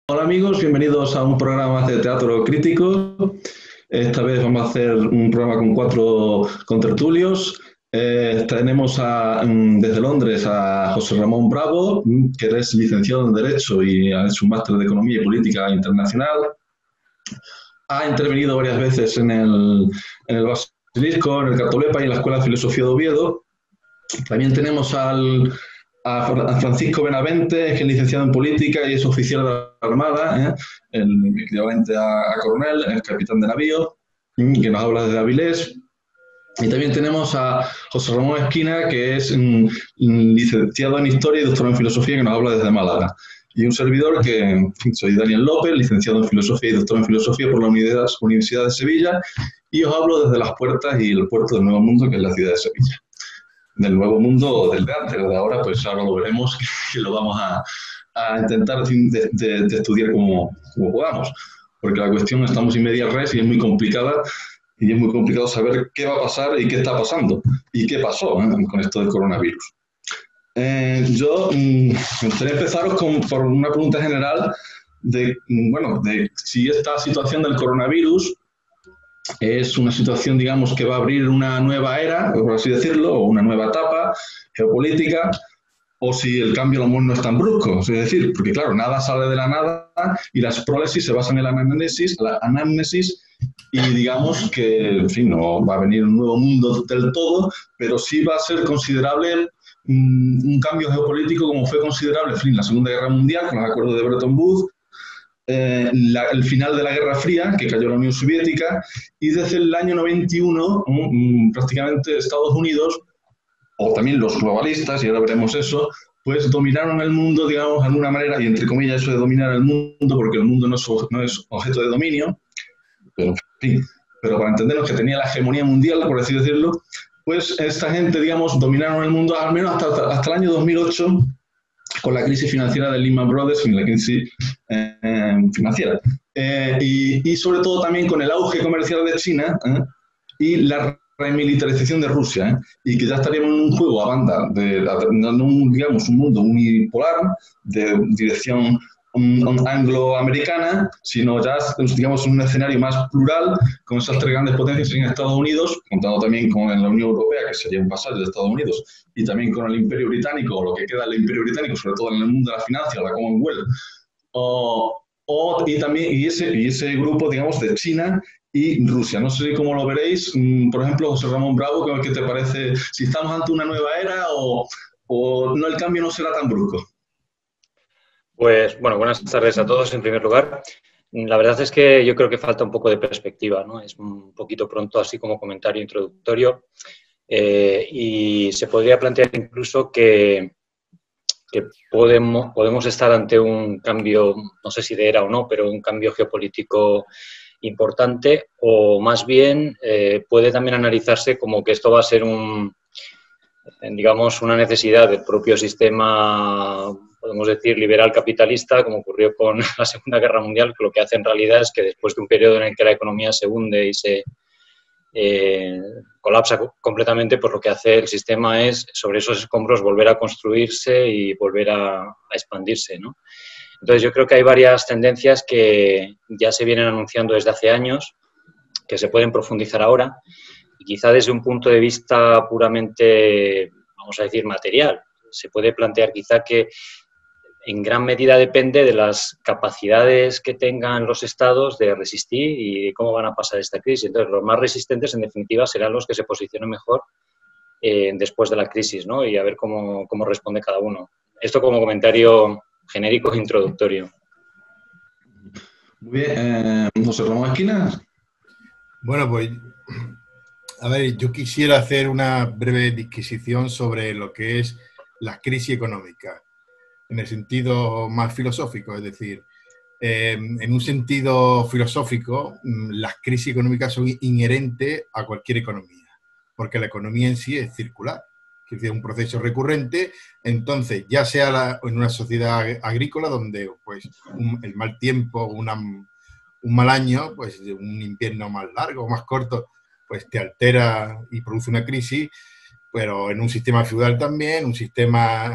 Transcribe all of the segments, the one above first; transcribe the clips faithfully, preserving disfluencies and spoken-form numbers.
Hola amigos, bienvenidos a un programa más de teatro crítico. Esta vez vamos a hacer un programa con cuatro contertulios. Eh, tenemos a, mm, desde Londres a José Ramón Bravo, mm, que es licenciado en Derecho y ha hecho un máster de Economía y Política Internacional. Ha intervenido varias veces en el, en el Basilisco, en el Cartolepa y en la Escuela de Filosofía de Oviedo. También tenemos al, a Francisco Benavente, que es licenciado en política y es oficial de la Armada, ¿eh? El equivalente a, a coronel, el capitán de navío, que nos habla desde Avilés. Y también tenemos a José Ramón Esquina, que es um, licenciado en Historia y doctor en Filosofía, que nos habla desde Málaga. Y un servidor que, en fin, soy Daniel López, licenciado en Filosofía y doctor en Filosofía por la Universidad, Universidad de Sevilla, y os hablo desde las puertas y el puerto del Nuevo Mundo, que es la ciudad de Sevilla. Del Nuevo Mundo o del de antes, de ahora, pues ahora lo veremos y lo vamos a, a intentar de, de, de estudiar como, como podamos, porque la cuestión estamos en media res y es muy complicada y es muy complicado saber qué va a pasar y qué está pasando y qué pasó, ¿eh?, con esto del coronavirus. Eh, yo mm, me gustaría empezaros con, por una pregunta general de, bueno, de si esta situación del coronavirus es una situación, digamos, que va a abrir una nueva era, por así decirlo, o una nueva etapa geopolítica, o si el cambio a lo mejor no es tan brusco. Es decir, porque claro, nada sale de la nada y las prólesis se basan en la anamnesis, la anamnesis y digamos que, en fin, no va a venir un nuevo mundo del todo, pero sí va a ser considerable um, un cambio geopolítico como fue considerable, en fin, la Segunda Guerra Mundial con el acuerdo de Bretton Woods, Eh, la, el final de la Guerra Fría, que cayó la Unión Soviética, y desde el año noventa y uno um, prácticamente Estados Unidos, o también los globalistas, y ahora veremos eso, pues dominaron el mundo, digamos, de alguna manera, y entre comillas eso de dominar el mundo, porque el mundo no es, no es objeto de dominio, pero en fin, pero para entendernos que tenía la hegemonía mundial, por así decirlo, pues esta gente, digamos, dominaron el mundo al menos hasta, hasta el año dos mil ocho, con la crisis financiera de Lehman Brothers, la crisis eh, financiera. Eh, y, y, sobre todo también con el auge comercial de China eh, y la remilitarización de Rusia, ¿eh? Y que ya estaríamos en un juego a banda, de, de, de un, digamos, un mundo unipolar, de dirección un, un angloamericana, sino ya, digamos, un escenario más plural, con esas tres grandes potencias en Estados Unidos, contando también con la Unión Europea, que sería un vasallo de Estados Unidos, y también con el Imperio Británico, o lo que queda del Imperio Británico, sobre todo en el mundo de la financia, la Commonwealth, o, o, y también y ese, y ese grupo, digamos, de China y Rusia. No sé cómo lo veréis. Por ejemplo, José Ramón Bravo, ¿qué te parece? Si estamos ante una nueva era o, o no, el cambio no será tan brusco. Pues, bueno, buenas tardes a todos en primer lugar. La verdad es que yo creo que falta un poco de perspectiva, ¿no? Es un poquito pronto, así como comentario introductorio. Eh, y se podría plantear incluso que, que podemos, podemos estar ante un cambio, no sé si de era o no, pero un cambio geopolítico importante, o más bien eh, puede también analizarse como que esto va a ser un, digamos, una necesidad del propio sistema, podemos decir, liberal capitalista, como ocurrió con la Segunda Guerra Mundial, que lo que hace en realidad es que después de un periodo en el que la economía se hunde y se eh, colapsa completamente, pues lo que hace el sistema es, sobre esos escombros, volver a construirse y volver a, a expandirse, ¿no? Entonces yo creo que hay varias tendencias que ya se vienen anunciando desde hace años, que se pueden profundizar ahora, y quizá desde un punto de vista puramente, vamos a decir, material. Se puede plantear quizá que en gran medida depende de las capacidades que tengan los estados de resistir y de cómo van a pasar esta crisis. Entonces, los más resistentes, en definitiva, serán los que se posicionen mejor eh, después de la crisis, ¿no? Y a ver cómo, cómo responde cada uno. Esto como comentario genérico e introductorio. Muy bien. Eh, José Ramón Esquina. Bueno, pues, a ver, yo quisiera hacer una breve disquisición sobre lo que es la crisis económica, en el sentido más filosófico, es decir, eh, en un sentido filosófico, las crisis económicas son inherentes a cualquier economía, porque la economía en sí es circular, que es un proceso recurrente. Entonces, ya sea la, en una sociedad agrícola donde pues, un, el mal tiempo, una, un mal año, pues un invierno más largo o más corto, pues te altera y produce una crisis, pero en un sistema feudal también, un sistema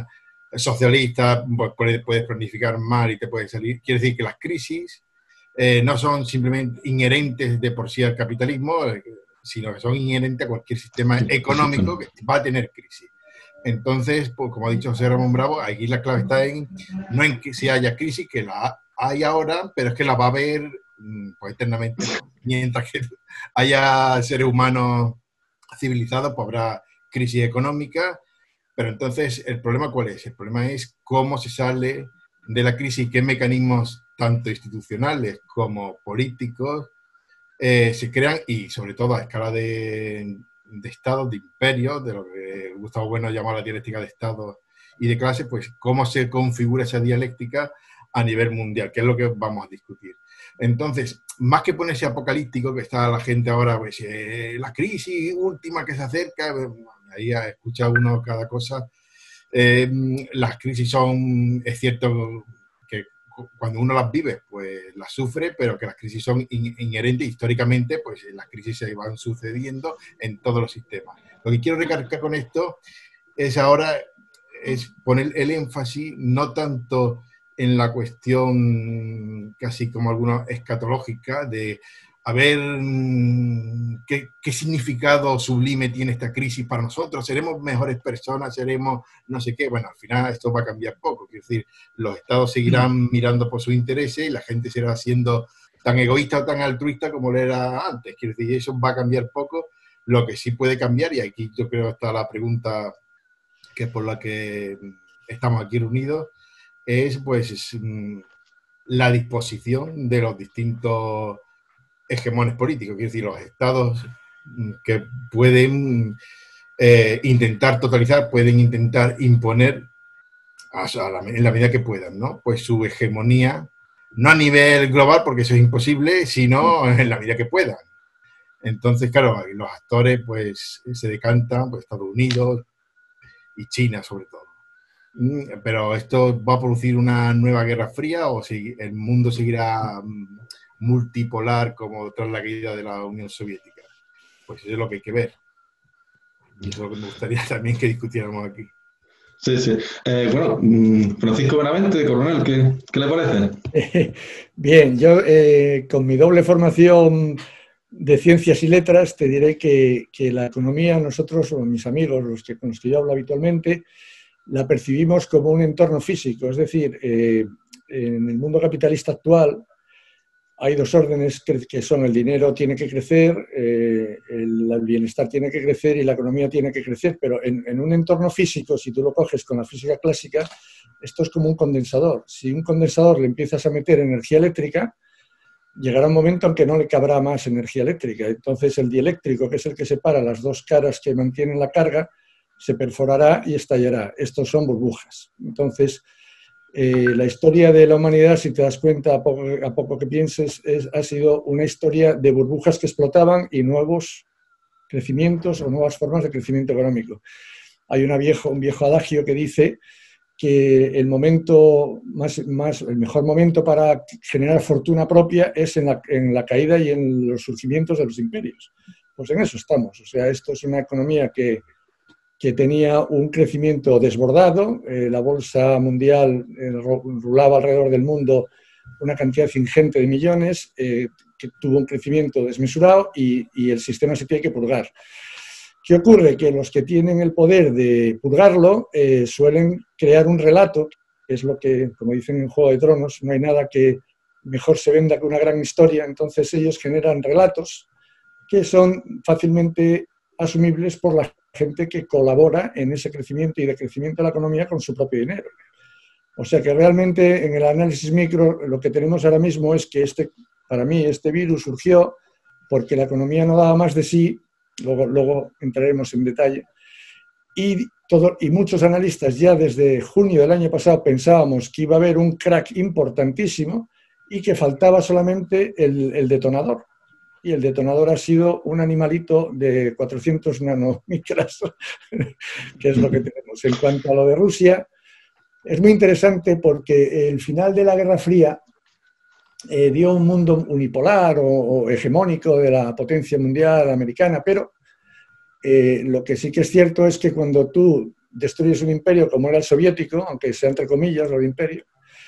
socialista, pues puedes, puedes planificar mal y te puede salir. Quiere decir que las crisis eh, no son simplemente inherentes de por sí al capitalismo, eh, sino que son inherentes a cualquier sistema económico que va a tener crisis. Entonces, pues, como ha dicho José Ramón Bravo, aquí la clave está en no en que si haya crisis, que la hay ahora, pero es que la va a haber pues, eternamente. ¿No? Mientras que haya seres humanos civilizados, pues habrá crisis económica. Pero entonces, ¿el problema cuál es? El problema es cómo se sale de la crisis, qué mecanismos, tanto institucionales como políticos, eh, se crean, y sobre todo a escala de, de estados, de imperios, de lo que Gustavo Bueno llama la dialéctica de estados y de clases, pues cómo se configura esa dialéctica a nivel mundial, que es lo que vamos a discutir. Entonces, más que ponerse apocalíptico, que está la gente ahora, pues, eh, la crisis última que se acerca, ahí escucha uno cada cosa. Eh, las crisis son, es cierto que cuando uno las vive, pues las sufre, pero que las crisis son in, inherentes históricamente, pues las crisis se van sucediendo en todos los sistemas. Lo que quiero recalcar con esto es ahora es poner el énfasis no tanto en la cuestión casi como alguna escatológica de a ver qué, qué significado sublime tiene esta crisis para nosotros, seremos mejores personas, seremos no sé qué. Bueno, al final esto va a cambiar poco, es decir, los estados seguirán mirando por sus intereses y la gente será siendo tan egoísta o tan altruista como lo era antes, quiero decir, eso va a cambiar poco. Lo que sí puede cambiar, y aquí yo creo está la pregunta que es por la que estamos aquí reunidos, es pues es, la disposición de los distintos hegemones políticos, es decir, los estados que pueden eh, intentar totalizar, pueden intentar imponer a, a la, en la medida que puedan, ¿no? Pues su hegemonía, no a nivel global, porque eso es imposible, sino en la medida que puedan. Entonces, claro, los actores pues se decantan, pues Estados Unidos y China sobre todo. Pero ¿esto va a producir una nueva guerra fría o si el mundo seguirá multipolar como tras la caída de la Unión Soviética? Pues eso es lo que hay que ver. Y eso es lo que me gustaría también que discutiéramos aquí. Sí, sí. Eh, bueno, Francisco Benavente, coronel, ¿qué, qué le parece? Eh, bien, yo eh, con mi doble formación de ciencias y letras te diré que, que la economía, nosotros o mis amigos, los que, con los que yo hablo habitualmente, la percibimos como un entorno físico, es decir, eh, en el mundo capitalista actual hay dos órdenes que, que son el dinero tiene que crecer, eh, el, el bienestar tiene que crecer y la economía tiene que crecer, pero en, en un entorno físico, si tú lo coges con la física clásica, esto es como un condensador. Si un condensador le empiezas a meter energía eléctrica, llegará un momento en que no le cabrá más energía eléctrica. Entonces el dieléctrico, que es el que separa las dos caras que mantienen la carga, se perforará y estallará. Estos son burbujas. Entonces, eh, la historia de la humanidad, si te das cuenta a poco, a poco que pienses, es, ha sido una historia de burbujas que explotaban y nuevos crecimientos o nuevas formas de crecimiento económico. Hay una viejo, un viejo adagio que dice que el momento más, más, el mejor momento para generar fortuna propia es en la, en la caída y en los surgimientos de los imperios. Pues en eso estamos. O sea, esto es una economía que que tenía un crecimiento desbordado, eh, la bolsa mundial eh, rulaba alrededor del mundo una cantidad ingente de millones, eh, que tuvo un crecimiento desmesurado y, y el sistema se tiene que purgar. ¿Qué ocurre? Que los que tienen el poder de purgarlo eh, suelen crear un relato, que es lo que, como dicen en Juego de Tronos, no hay nada que mejor se venda que una gran historia, entonces ellos generan relatos que son fácilmente asumibles por la gente que colabora en ese crecimiento y decrecimiento de la economía con su propio dinero. O sea que realmente en el análisis micro lo que tenemos ahora mismo es que este, para mí este virus surgió porque la economía no daba más de sí, luego, luego entraremos en detalle, y, todo, y muchos analistas ya desde junio del año pasado pensábamos que iba a haber un crack importantísimo y que faltaba solamente el, el detonador. Y el detonador ha sido un animalito de cuatrocientos nanomicras, que es lo que tenemos. En cuanto a lo de Rusia, es muy interesante porque el final de la Guerra Fría eh, dio un mundo unipolar o, o hegemónico de la potencia mundial americana, pero eh, lo que sí que es cierto es que cuando tú destruyes un imperio como era el soviético, aunque sea entre comillas lo de imperio,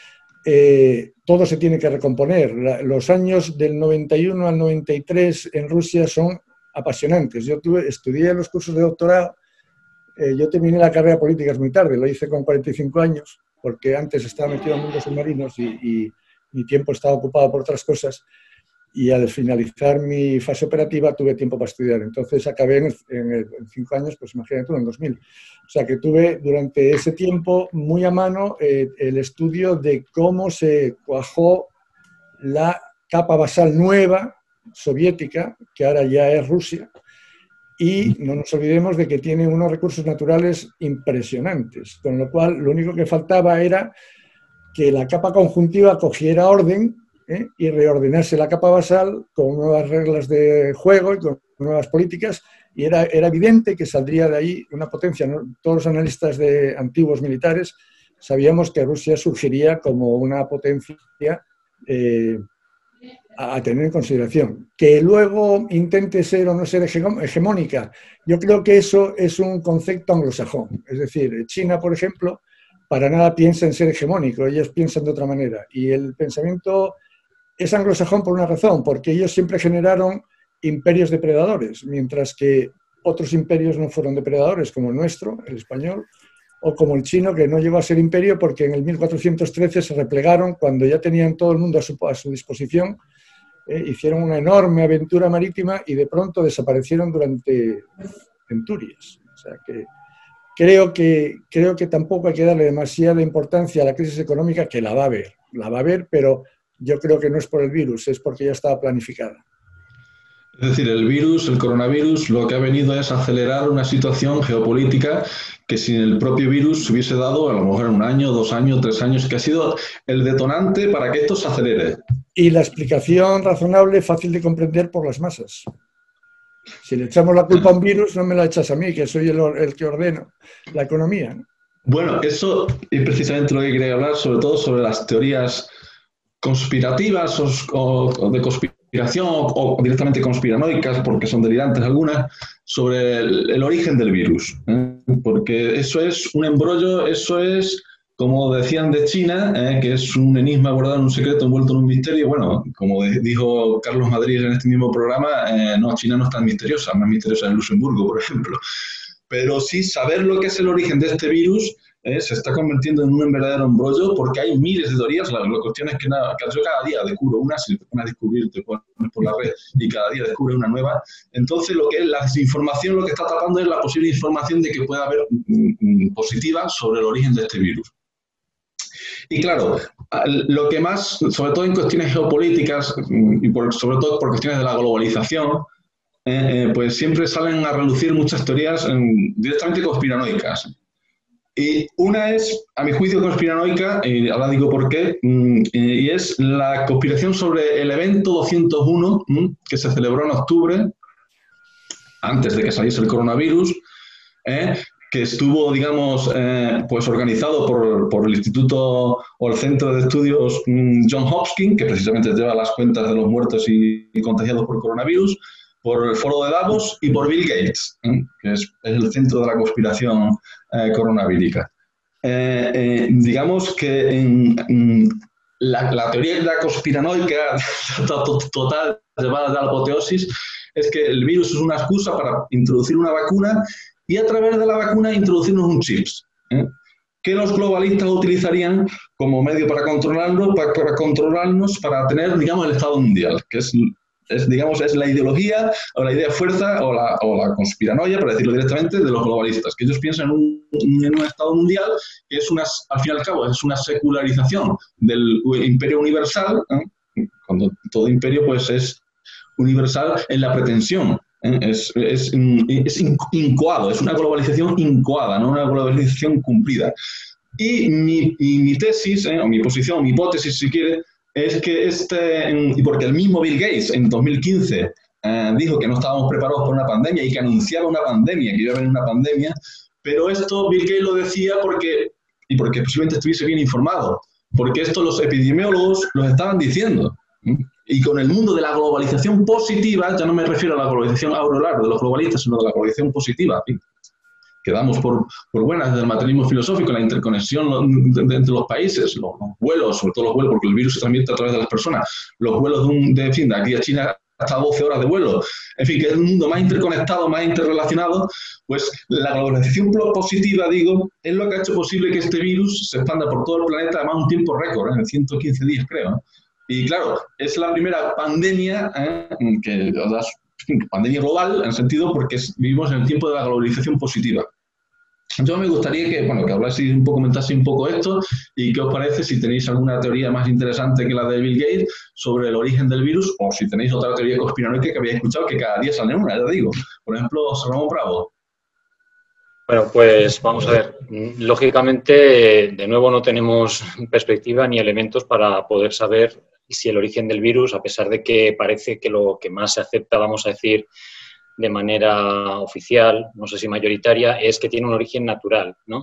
eh, todo se tiene que recomponer. La, los años del noventa y uno al noventa y tres en Rusia son apasionantes. Yo tuve, estudié los cursos de doctorado, eh, yo terminé la carrera de políticas muy tarde, lo hice con cuarenta y cinco años, porque antes estaba metido en mundos submarinos y, y mi tiempo estaba ocupado por otras cosas, y al finalizar mi fase operativa tuve tiempo para estudiar. Entonces acabé en, en, en cinco años, pues imagínate tú, en dos mil. O sea que tuve durante ese tiempo muy a mano eh, el estudio de cómo se cuajó la capa basal nueva soviética, que ahora ya es Rusia, y no nos olvidemos de que tiene unos recursos naturales impresionantes, con lo cual lo único que faltaba era que la capa conjuntiva cogiera orden, ¿eh?, y reordenarse la capa basal con nuevas reglas de juego y con nuevas políticas, y era, era evidente que saldría de ahí una potencia, ¿no? Todos los analistas de antiguos militares sabíamos que Rusia surgiría como una potencia eh, a tener en consideración. Que luego intente ser o no ser hegemónica, yo creo que eso es un concepto anglosajón. Es decir, China, por ejemplo, para nada piensa en ser hegemónico, ellos piensan de otra manera. Y el pensamiento es anglosajón por una razón, porque ellos siempre generaron imperios depredadores, mientras que otros imperios no fueron depredadores, como el nuestro, el español, o como el chino, que no llegó a ser imperio porque en el mil cuatrocientos trece se replegaron cuando ya tenían todo el mundo a su, a su disposición, eh, hicieron una enorme aventura marítima y de pronto desaparecieron durante centurias. O sea que creo que, creo que tampoco hay que darle demasiada importancia a la crisis económica, que la va a haber, la va a haber, pero yo creo que no es por el virus, es porque ya estaba planificada. Es decir, el virus, el coronavirus, lo que ha venido es acelerar una situación geopolítica que sin el propio virus se hubiese dado a lo mejor en un año, dos años, tres años, que ha sido el detonante para que esto se acelere. Y la explicación razonable, fácil de comprender por las masas. Si le echamos la culpa a un virus, no me la echas a mí, que soy el, el que ordeno la economía, ¿no? Bueno, eso es precisamente lo que quería hablar, sobre todo sobre las teorías conspirativas o, o de conspiración o, o directamente conspiranoicas, porque son delirantes algunas, sobre el, el origen del virus, ¿eh? Porque eso es un embrollo, eso es, como decían de China, ¿eh?, que es un enigma guardado en un secreto envuelto en un misterio. Bueno, como de, dijo Carlos Madrid en este mismo programa, eh, no, China no es tan misteriosa, más misteriosa en Luxemburgo, por ejemplo. Pero sí, saber lo que es el origen de este virus Eh, se está convirtiendo en un verdadero embrollo, porque hay miles de teorías. La, la cuestión es que, nada, que yo cada día descubro una, si te pones a descubrir, te pones por la red y cada día descubre una nueva. Entonces, lo que es la desinformación, lo que está tapando es la posible información de que pueda haber mm, positiva sobre el origen de este virus. Y claro, lo que más, sobre todo en cuestiones geopolíticas y por, sobre todo por cuestiones de la globalización, eh, eh, pues siempre salen a relucir muchas teorías eh, directamente conspiranoicas. Y una es, a mi juicio, conspiranoica, y ahora digo por qué, y es la conspiración sobre el evento doscientos uno, que se celebró en octubre, antes de que saliese el coronavirus, eh, que estuvo, digamos, eh, pues organizado por, por el Instituto o el Centro de Estudios John Hopkins, que precisamente lleva las cuentas de los muertos y, y contagiados por coronavirus, por el Foro de Davos y por Bill Gates, ¿eh?, que es, es el centro de la conspiración eh, coronavírica. Eh, eh, digamos que en, en la, la teoría de la conspiranoica total, llevada a la apoteosis, es que el virus es una excusa para introducir una vacuna y a través de la vacuna introducirnos un chips, ¿eh?, que los globalistas utilizarían como medio para controlarnos, para, para controlarnos, para tener, digamos, el Estado mundial, que es... Es, digamos, es la ideología o la idea de fuerza o la, o la conspiranoia, para decirlo directamente, de los globalistas, que ellos piensan en un, en un Estado mundial que es una, al fin y al cabo, es una secularización del imperio universal, ¿eh?, cuando todo imperio pues es universal en la pretensión, ¿eh?, es, es, es incoado, es una globalización incoada, no una globalización cumplida. Y mi, y mi tesis, ¿eh?, o mi posición, mi hipótesis, si quiere, es que este, y porque el mismo Bill Gates en dos mil quince eh, dijo que no estábamos preparados para una pandemia y que anunciaba una pandemia, que iba a haber una pandemia, pero esto Bill Gates lo decía porque, y porque posiblemente estuviese bien informado, porque esto los epidemiólogos los estaban diciendo. ¿eh? Y con el mundo de la globalización positiva, ya no me refiero a la globalización aurolar de los globalistas, sino de la globalización positiva, ¿sí?, que damos por, por buenas desde el materialismo filosófico, la interconexión de, de, entre los países, los, los vuelos, sobre todo los vuelos, porque el virus se transmite a través de las personas, los vuelos de, un, de, en fin, de aquí a China hasta doce horas de vuelo, en fin, que es un mundo más interconectado, más interrelacionado, pues la globalización positiva, digo, es lo que ha hecho posible que este virus se expanda por todo el planeta, además un tiempo récord, en ciento quince días, creo, ¿no? Y claro, es la primera pandemia, ¿eh? que, pandemia global, en el sentido porque vivimos en el tiempo de la globalización positiva. Yo me gustaría que, bueno, que hablaseis un poco, comentaseis un poco esto y qué os parece, si tenéis alguna teoría más interesante que la de Bill Gates sobre el origen del virus, o si tenéis otra teoría conspiranoica que habéis escuchado, que cada día sale una, ya digo. Por ejemplo, Ramón Bravo. Bueno, pues vamos a ver. Lógicamente, de nuevo, no tenemos perspectiva ni elementos para poder saber si el origen del virus, a pesar de que parece que lo que más se acepta, vamos a decir, de manera oficial, no sé si mayoritaria, es que tiene un origen natural, ¿no?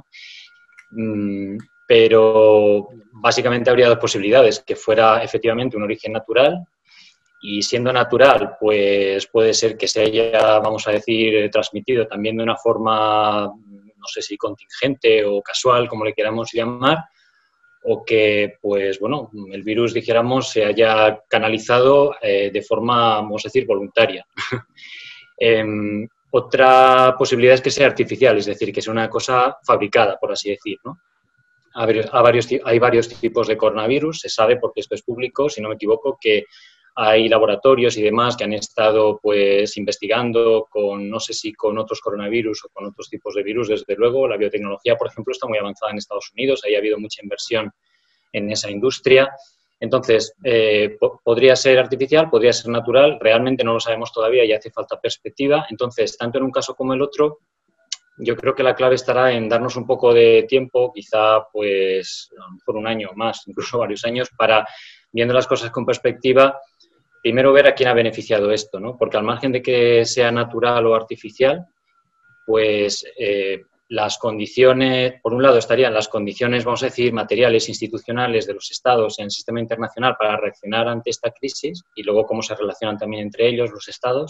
Pero básicamente habría dos posibilidades, que fuera efectivamente un origen natural, y siendo natural, pues puede ser que se haya, vamos a decir, transmitido también de una forma, no sé si contingente o casual, como le queramos llamar, o que, pues bueno, el virus, dijéramos, se haya canalizado eh, de forma, vamos a decir, voluntaria. Eh, otra posibilidad es que sea artificial, es decir, que sea una cosa fabricada, por así decir, ¿no? A varios, a varios, hay varios tipos de coronavirus, se sabe, porque esto es público, si no me equivoco, que hay laboratorios y demás que han estado pues investigando con, no sé si con otros coronavirus o con otros tipos de virus, desde luego. La biotecnología, por ejemplo, está muy avanzada en Estados Unidos, ahí ha habido mucha inversión en esa industria. Entonces, eh, podría ser artificial, podría ser natural, realmente no lo sabemos todavía y hace falta perspectiva. Entonces, tanto en un caso como el otro, yo creo que la clave estará en darnos un poco de tiempo, quizá pues a lo mejor un año más, incluso varios años, para, viendo las cosas con perspectiva, primero ver a quién ha beneficiado esto, ¿no? Porque al margen de que sea natural o artificial, pues eh, las condiciones, por un lado estarían las condiciones, vamos a decir, materiales, institucionales de los estados en el sistema internacional para reaccionar ante esta crisis y luego cómo se relacionan también entre ellos los estados.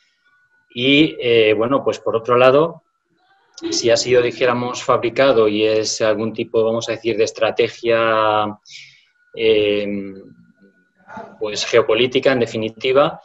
Y, eh, bueno, pues por otro lado, si ha sido, dijéramos, fabricado y es algún tipo, vamos a decir, de estrategia eh, pues geopolítica, en definitiva,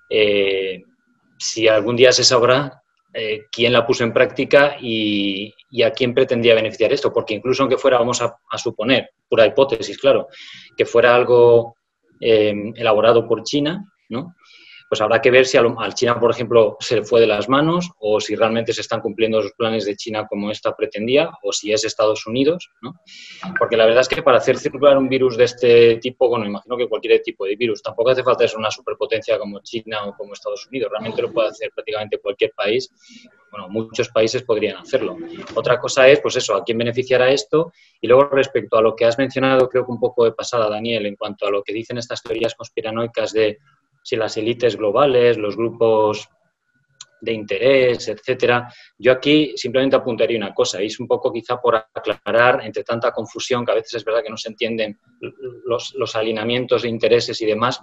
eh, si algún día se sabrá eh, quién la puso en práctica y, y a quién pretendía beneficiar esto, porque incluso aunque fuera, vamos a, a suponer, pura hipótesis, claro, que fuera algo eh, elaborado por China, ¿no? Pues habrá que ver si al, al China, por ejemplo, se le fue de las manos o si realmente se están cumpliendo los planes de China como esta pretendía o si es Estados Unidos, ¿no? Porque la verdad es que para hacer circular un virus de este tipo, bueno, imagino que cualquier tipo de virus, tampoco hace falta ser una superpotencia como China o como Estados Unidos, realmente lo puede hacer prácticamente cualquier país. Bueno, muchos países podrían hacerlo. Otra cosa es, pues eso, a quién beneficiará esto. Y luego, respecto a lo que has mencionado, creo que un poco de pasada, Daniel, en cuanto a lo que dicen estas teorías conspiranoicas de si las élites globales, los grupos de interés, etcétera. Yo aquí simplemente apuntaría una cosa, y es un poco quizá por aclarar, entre tanta confusión, que a veces es verdad que no se entienden los, los alineamientos de intereses y demás,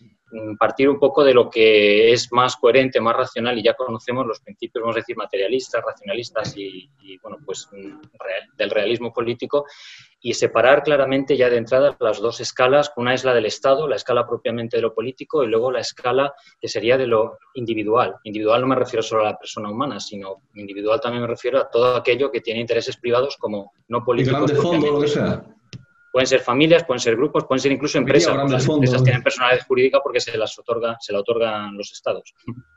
partir un poco de lo que es más coherente, más racional, y ya conocemos los principios, vamos a decir, materialistas, racionalistas y, y bueno, pues real, del realismo político, y separar claramente ya de entrada las dos escalas. Una es la del Estado, la escala propiamente de lo político, y luego la escala que sería de lo individual. Individual no me refiero solo a la persona humana, sino individual también me refiero a todo aquello que tiene intereses privados como no políticos. Y grandes fondos, lo que sea. Pueden ser familias, pueden ser grupos, pueden ser incluso empresas. Las empresas fondos. Tienen personalidad jurídica porque se las otorga, se la otorgan los estados.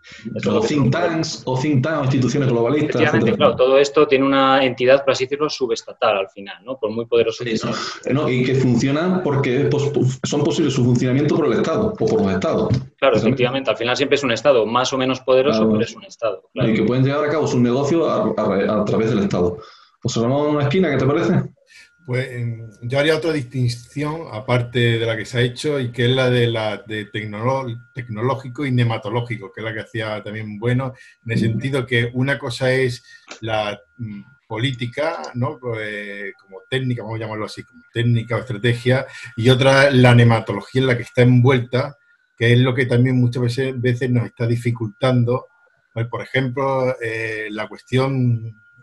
O think tanks, o think tanks, instituciones globalistas. Efectivamente, claro, todo esto tiene una entidad, por así decirlo, subestatal al final, ¿no? Por muy poderoso que sea. No, y que funcionan porque son posibles su funcionamiento por el Estado o por los estados. Claro, efectivamente, al final siempre es un Estado más o menos poderoso, claro, pero es un Estado. Claro. Y que pueden llevar a cabo sus negocios a, a, a través del Estado. Observamos una esquina, ¿qué te parece? Pues yo haría otra distinción, aparte de la que se ha hecho, y que es la de la de tecnolo, tecnológico y nematológico, que es la que hacía también bueno, en el sentido que una cosa es la mm, política, ¿no? Pues, como técnica, vamos a llamarlo así, como técnica o estrategia, y otra la nematología en la que está envuelta, que es lo que también muchas veces, veces nos está dificultando. Pues, por ejemplo, eh, la cuestión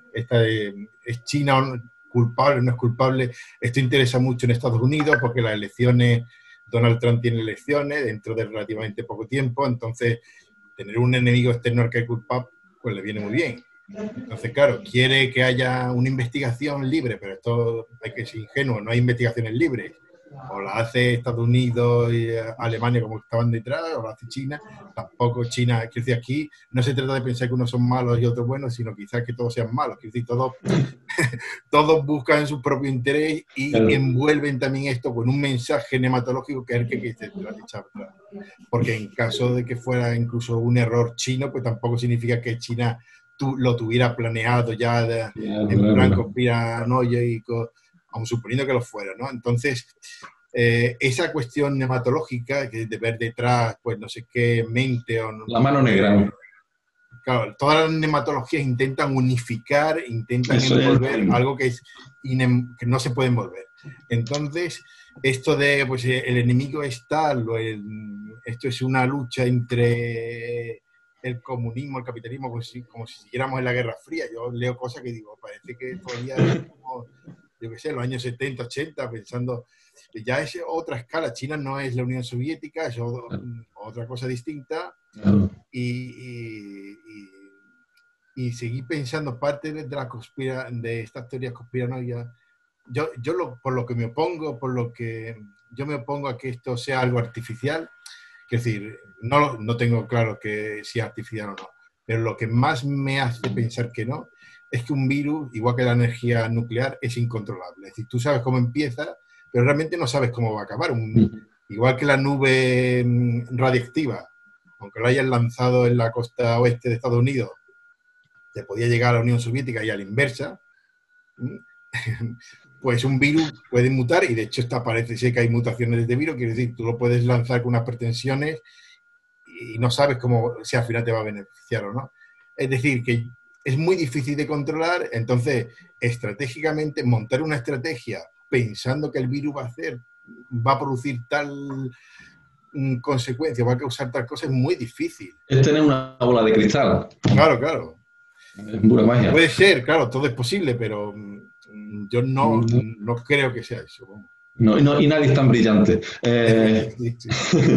esta de, ¿es China culpable o no es culpable? Esto interesa mucho en Estados Unidos porque las elecciones, Donald Trump tiene elecciones dentro de relativamente poco tiempo, entonces tener un enemigo externo al que culpar, pues le viene muy bien. Entonces, claro, quiere que haya una investigación libre, pero esto hay que ser ingenuo, no hay investigaciones libres. O la hace Estados Unidos y Alemania como estaban detrás, o la hace China. Tampoco China, quiero decir, aquí no se trata de pensar que unos son malos y otros buenos, sino quizás que todos sean malos. Quiero decir, todos, todos buscan su propio interés y claro, envuelven también esto con un mensaje nematológico que es el que hay que echar atrás. Porque en caso de que fuera incluso un error chino, pues tampoco significa que China tú, lo tuviera planeado ya de, yeah, en bueno, plan conspiranoico, aun suponiendo que lo fuera, ¿no? Entonces, eh, esa cuestión nematológica, que de ver detrás, pues no sé qué, mente o... No, la mano negra, ¿no? Claro, todas las nematologías intentan unificar, intentan Eso envolver es... algo que, es inem, que no se puede envolver. Entonces, esto de, pues, el enemigo es tal, o el, esto es una lucha entre el comunismo, el capitalismo, como si, como si siguiéramos en la Guerra Fría. Yo leo cosas que digo, parece que todavía... Como, yo qué sé, los años setenta, ochenta, pensando, ya es otra escala. China no es la Unión Soviética, es otra cosa distinta. Uh-huh. y, y, y, y seguir pensando parte de, la conspira, de estas teorías conspiranoicas. Yo, yo lo, por lo que me opongo, por lo que yo me opongo a que esto sea algo artificial, es decir, no, no tengo claro que si es artificial o no, pero lo que más me hace pensar que no, es que un virus, igual que la energía nuclear, es incontrolable. Es decir, tú sabes cómo empieza, pero realmente no sabes cómo va a acabar. Un, igual que la nube radiactiva, aunque lo hayan lanzado en la costa oeste de Estados Unidos, te podía llegar a la Unión Soviética y a la inversa, pues un virus puede mutar, y de hecho esta parece ser que hay mutaciones de virus, quiere decir, tú lo puedes lanzar con unas pretensiones y no sabes cómo, si al final te va a beneficiar o no. Es decir, que es muy difícil de controlar, entonces, estratégicamente, montar una estrategia pensando que el virus va a hacer, va a producir tal mm, consecuencia, va a causar tal cosa, es muy difícil. Es tener una bola de cristal. Claro, claro. Es pura magia. Puede ser, claro, todo es posible, pero mm, yo no, no. no creo que sea eso. No, y, no, y nadie es tan brillante. Eh, sí, sí.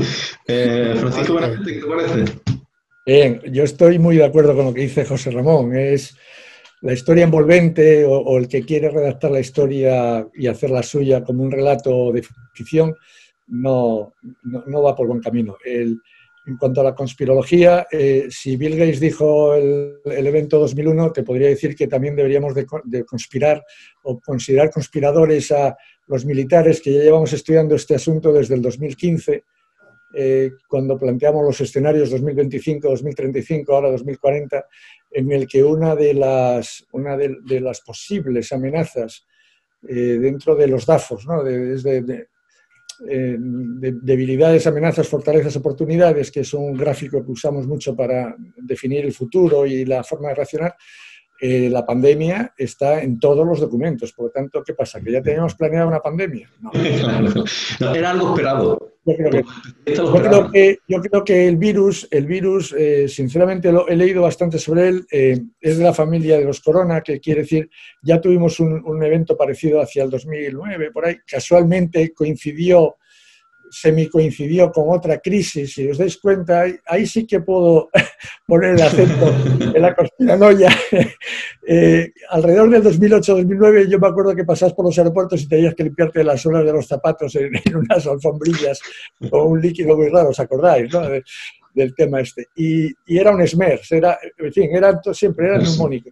eh, Francisco, ¿qué te parece? Bien, yo estoy muy de acuerdo con lo que dice José Ramón. Es la historia envolvente o, o el que quiere redactar la historia y hacerla suya como un relato de ficción no, no, no va por buen camino. El, en cuanto a la conspirología, eh, si Bill Gates dijo el, el evento dos mil uno, te podría decir que también deberíamos de, de conspirar o considerar conspiradores a los militares, que ya llevamos estudiando este asunto desde el dos mil quince, Eh, cuando planteamos los escenarios dos mil veinticinco, dos mil treinta y cinco, ahora dos mil cuarenta, en el que una de las, una de, de las posibles amenazas eh, dentro de los D A F Os, ¿no? de, de, de, eh, de debilidades, amenazas, fortalezas, oportunidades, que es un gráfico que usamos mucho para definir el futuro y la forma de reaccionar, eh, la pandemia está en todos los documentos. Por lo tanto, ¿qué pasa? ¿Que ya teníamos planeada una pandemia? No. No, era algo esperado. Yo creo que, yo creo que, yo creo que el virus, el virus eh, sinceramente lo, he leído bastante sobre él, eh, es de la familia de los corona, que quiere decir, ya tuvimos un, un evento parecido hacia el dos mil nueve, por ahí, casualmente coincidió, semi-coincidió con otra crisis, si os dais cuenta, ahí, ahí sí que puedo poner el acento en la conspiranoia. Eh, alrededor del dos mil ocho dos mil nueve yo me acuerdo que pasabas por los aeropuertos y tenías que limpiarte las suelas de los zapatos en, en unas alfombrillas con un líquido muy raro, ¿os acordáis? ¿No? De, del tema este. Y, y era un SMERS, era, en fin, era, siempre era neumónico.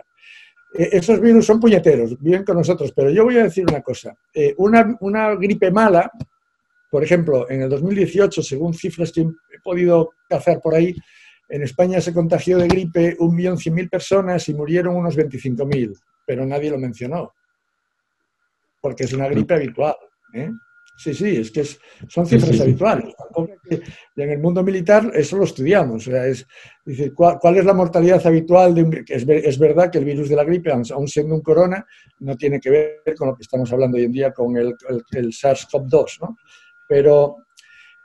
Eh, esos virus son puñeteros, viven con nosotros, pero yo voy a decir una cosa. Eh, una, una gripe mala, por ejemplo, en el dos mil dieciocho, según cifras que he podido cazar por ahí, en España se contagió de gripe un millón cien mil personas y murieron unos veinticinco mil, pero nadie lo mencionó, porque es una gripe habitual. ¿eh? Sí, sí, es que es, son cifras sí, sí, habituales. Y en el mundo militar eso lo estudiamos. O sea, es, dice, ¿cuál, ¿cuál es la mortalidad habitual? De un, es, es verdad que el virus de la gripe, aun siendo un corona, no tiene que ver con lo que estamos hablando hoy en día con el, el, el SARS CoV dos, ¿no? Pero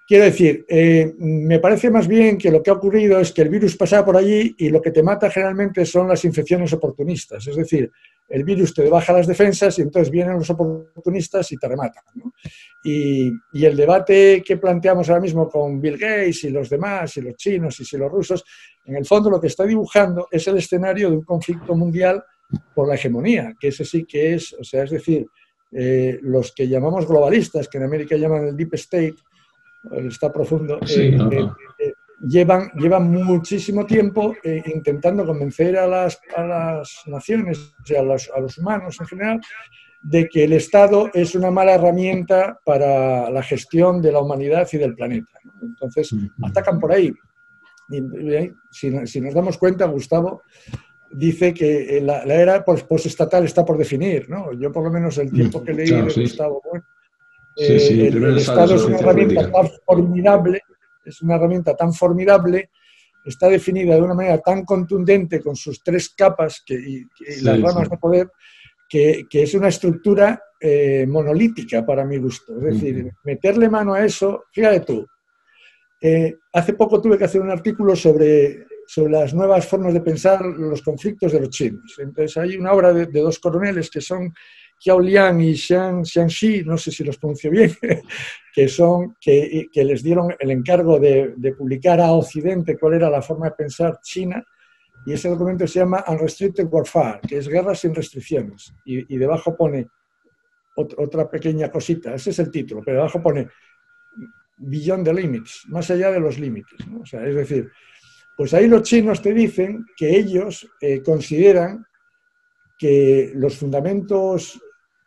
quiero decir, eh, me parece más bien que lo que ha ocurrido es que el virus pasa por allí y lo que te mata generalmente son las infecciones oportunistas. Es decir, el virus te baja las defensas y entonces vienen los oportunistas y te rematan, ¿no? Y, y el debate que planteamos ahora mismo con Bill Gates y los demás, y los chinos y si los rusos, en el fondo lo que está dibujando es el escenario de un conflicto mundial por la hegemonía, que ese sí que es, o sea, es decir, eh, los que llamamos globalistas, que en América llaman el Deep State, está profundo, Sí, eh, no, no. eh, eh, llevan, llevan muchísimo tiempo eh, intentando convencer a las, a las naciones y a los, a los humanos en general de que el Estado es una mala herramienta para la gestión de la humanidad y del planeta, ¿no? Entonces, atacan por ahí. Y, y, si, si nos damos cuenta, Gustavo dice que la, la era postestatal está por definir, ¿no? Yo por lo menos el tiempo que leí claro, de sí. Gustavo, bueno, Sí, sí, eh, el, el Estado es una herramienta tan formidable, es una herramienta tan formidable, está definida de una manera tan contundente con sus tres capas que, y, y sí, las ramas sí. de poder, que, que es una estructura eh, monolítica para mi gusto. Es decir, uh-huh. meterle mano a eso, fíjate tú, eh, hace poco tuve que hacer un artículo sobre, sobre las nuevas formas de pensar los conflictos de los chinos. Entonces hay una obra de, de dos coroneles que son Qiao Liang y Xiang Xiangxi, no sé si los pronuncio bien, que, son, que, que les dieron el encargo de, de publicar a Occidente cuál era la forma de pensar china, y ese documento se llama Unrestricted Warfare, que es guerra sin restricciones, y, y debajo pone ot, otra pequeña cosita, ese es el título, pero debajo pone Beyond the Limits, más allá de los límites, ¿no? O sea, es decir, pues ahí los chinos te dicen que ellos eh, consideran que los fundamentos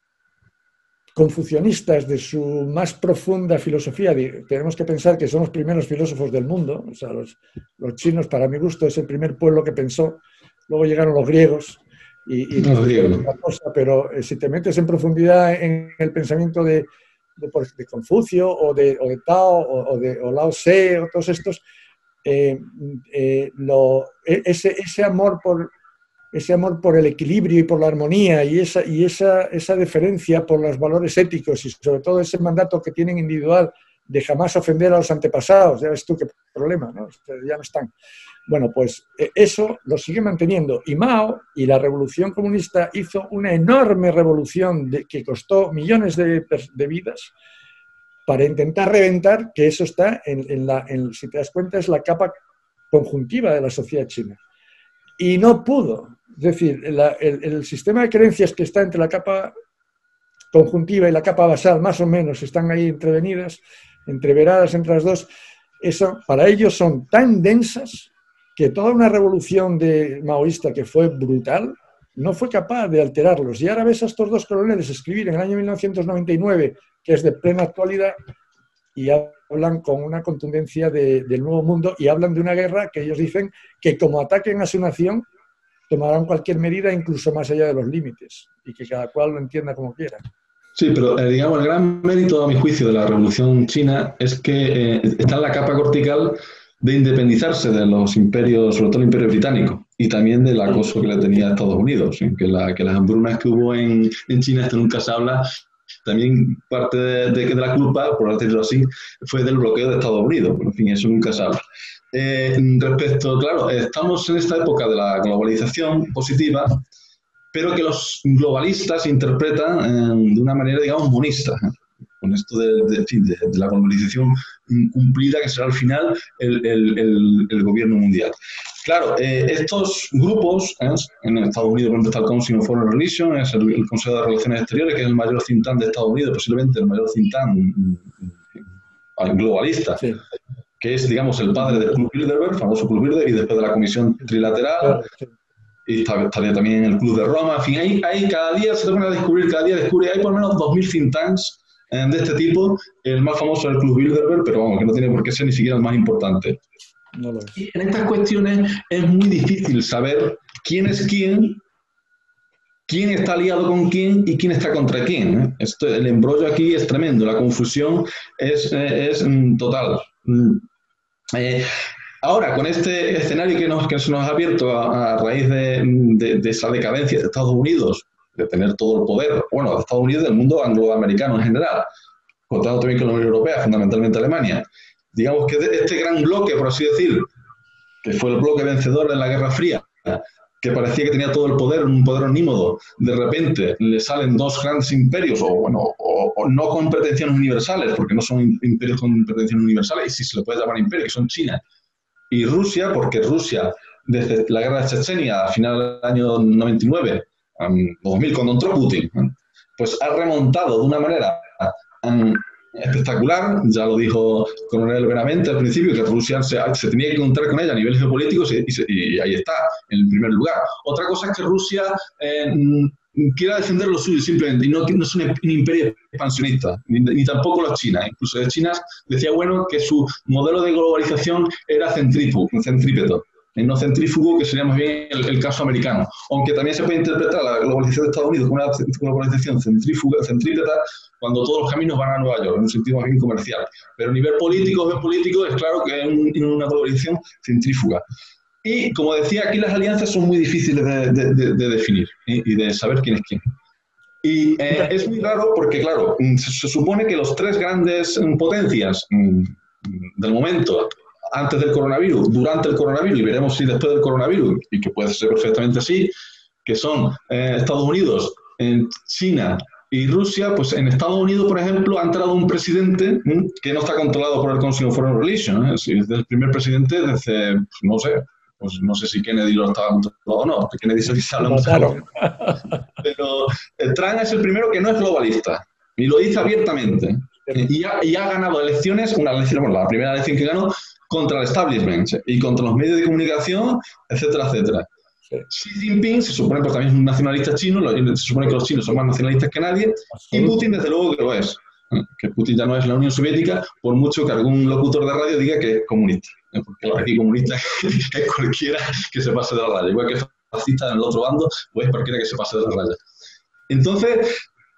confucionistas de su más profunda filosofía, tenemos que pensar que son los primeros filósofos del mundo, o sea, los, los chinos, para mi gusto, es el primer pueblo que pensó, luego llegaron los griegos y, y no, otra cosa, pero eh, si te metes en profundidad en el pensamiento de, de, de Confucio o de, o de Tao o, o de o Lao Tse o todos estos, eh, eh, lo, ese, ese amor por ese amor por el equilibrio y por la armonía y esa, y esa, esa deferencia por los valores éticos y sobre todo ese mandato que tienen individual de jamás ofender a los antepasados, ya ves tú qué problema, ¿no? Ya no están. Bueno, pues eso lo sigue manteniendo. Y Mao y la revolución comunista hizo una enorme revolución de, que costó millones de, de vidas para intentar reventar, que eso está en, en la, en, si te das cuenta, es la capa conjuntiva de la sociedad china. Y no pudo. Es decir, la, el, el sistema de creencias que está entre la capa conjuntiva y la capa basal, más o menos, están ahí entrevenidas, entreveradas entre las dos, eso, para ellos son tan densas que toda una revolución de maoísta que fue brutal no fue capaz de alterarlos. Y ahora ves a estos dos coroneles escribir en el año mil novecientos noventa y nueve, que es de plena actualidad, y hablan con una contundencia de, del nuevo mundo y hablan de una guerra que ellos dicen que como ataquen a su nación tomarán cualquier medida incluso más allá de los límites y que cada cual lo entienda como quiera. Sí, pero eh, digamos, el gran mérito a mi juicio de la Revolución China es que eh, está en la capa cortical de independizarse de los imperios, sobre todo el imperio británico, y también del acoso que le tenía a Estados Unidos, ¿sí? que, la, que las hambrunas que hubo en, en China, esto nunca se habla. También parte de, de, de la culpa, por decirlo así, fue del bloqueo de Estados Unidos. Pero, en fin, eso nunca se habla. Eh, respecto, claro, estamos en esta época de la globalización positiva, pero que los globalistas interpretan eh, de una manera, digamos, monista, ¿eh? Con esto de, de, de, de la globalización cumplida, que será al final el, el, el, el gobierno mundial. Claro, eh, estos grupos, ¿eh? en Estados Unidos, por ejemplo, está el Council on Foreign Relations, es el, el Consejo de Relaciones Exteriores, que es el mayor think tank de Estados Unidos, posiblemente el mayor think tank globalista, sí. que es, digamos, el padre del Club Bilderberg, el famoso Club Bilderberg, y después de la Comisión Trilateral, sí. y estaría también en el Club de Roma. En fin, hay, hay cada día se van a descubrir, cada día descubre, hay por lo menos dos mil think tanks eh, de este tipo. El más famoso es el Club Bilderberg, pero vamos, que no tiene por qué ser ni siquiera el más importante. No lo es. Y en estas cuestiones es muy difícil saber quién es quién, quién está aliado con quién y quién está contra quién, ¿eh? Esto, el embrollo aquí es tremendo, la confusión es, es, es total. Eh, ahora, con este escenario que, nos, que se nos ha abierto a, a raíz de, de, de esa decadencia de Estados Unidos, de tener todo el poder, bueno, de Estados Unidos y del mundo angloamericano en general, contando también con la Unión Europea, fundamentalmente Alemania, digamos que de este gran bloque, por así decir, que fue el bloque vencedor en la Guerra Fría, que parecía que tenía todo el poder, un poder omnímodo, de repente le salen dos grandes imperios, o bueno, o, o no con pretensiones universales, porque no son imperios con pretensiones universales, y si se le puede llamar imperio, que son China y Rusia, porque Rusia, desde la guerra de Chechenia, a final del año noventa y nueve, um, dos mil, cuando entró Putin, ¿eh? pues ha remontado de una manera um, espectacular. Ya lo dijo Coronel Benavente al principio, que Rusia se, se tenía que encontrar con ella a nivel geopolítico y, y, y ahí está, en el primer lugar. Otra cosa es que Rusia eh, quiera defender lo suyo simplemente, y no, no es un, un imperio expansionista, ni, ni tampoco los China. Incluso de China decía, bueno, que su modelo de globalización era centrífugo, centrípeto, y no centrífugo, que sería más bien el, el caso americano. Aunque también se puede interpretar la globalización de Estados Unidos como una globalización centrífuga, centrípeta, cuando todos los caminos van a Nueva York, en un sentido más bien comercial. Pero a nivel político, geopolítico, es claro que es un, una globalización centrífuga. Y, como decía, aquí las alianzas son muy difíciles de, de, de, de definir, ¿eh? y de saber quién es quién. Y eh, es muy raro porque, claro, se, se supone que los tres grandes potencias mm, del momento, antes del coronavirus, durante el coronavirus, y veremos si después del coronavirus, y que puede ser perfectamente así, que son eh, Estados Unidos, eh, China y Rusia. Pues en Estados Unidos, por ejemplo, ha entrado un presidente ¿eh? que no está controlado por el Council of Foreign Relations. ¿eh? Es el primer presidente desde, pues, no sé, pues no sé si Kennedy lo estaba controlado o no, porque Kennedy se habla mucho. Pero eh, Trump es el primero que no es globalista, y lo dice abiertamente. Eh, y, ha, y ha ganado elecciones, una elección, bueno, la primera elección que ganó, contra el establishment y contra los medios de comunicación, etcétera, etcétera. Sí. Xi Jinping se supone que también es un nacionalista chino, se supone que los chinos son más nacionalistas que nadie, y Putin desde luego que lo es. Que Putin ya no es la Unión Soviética, por mucho que algún locutor de radio diga que es comunista. Porque aquí comunista es cualquiera que se pase de la raya, igual que fascista en el otro bando, pues cualquiera que se pase de la raya. Entonces,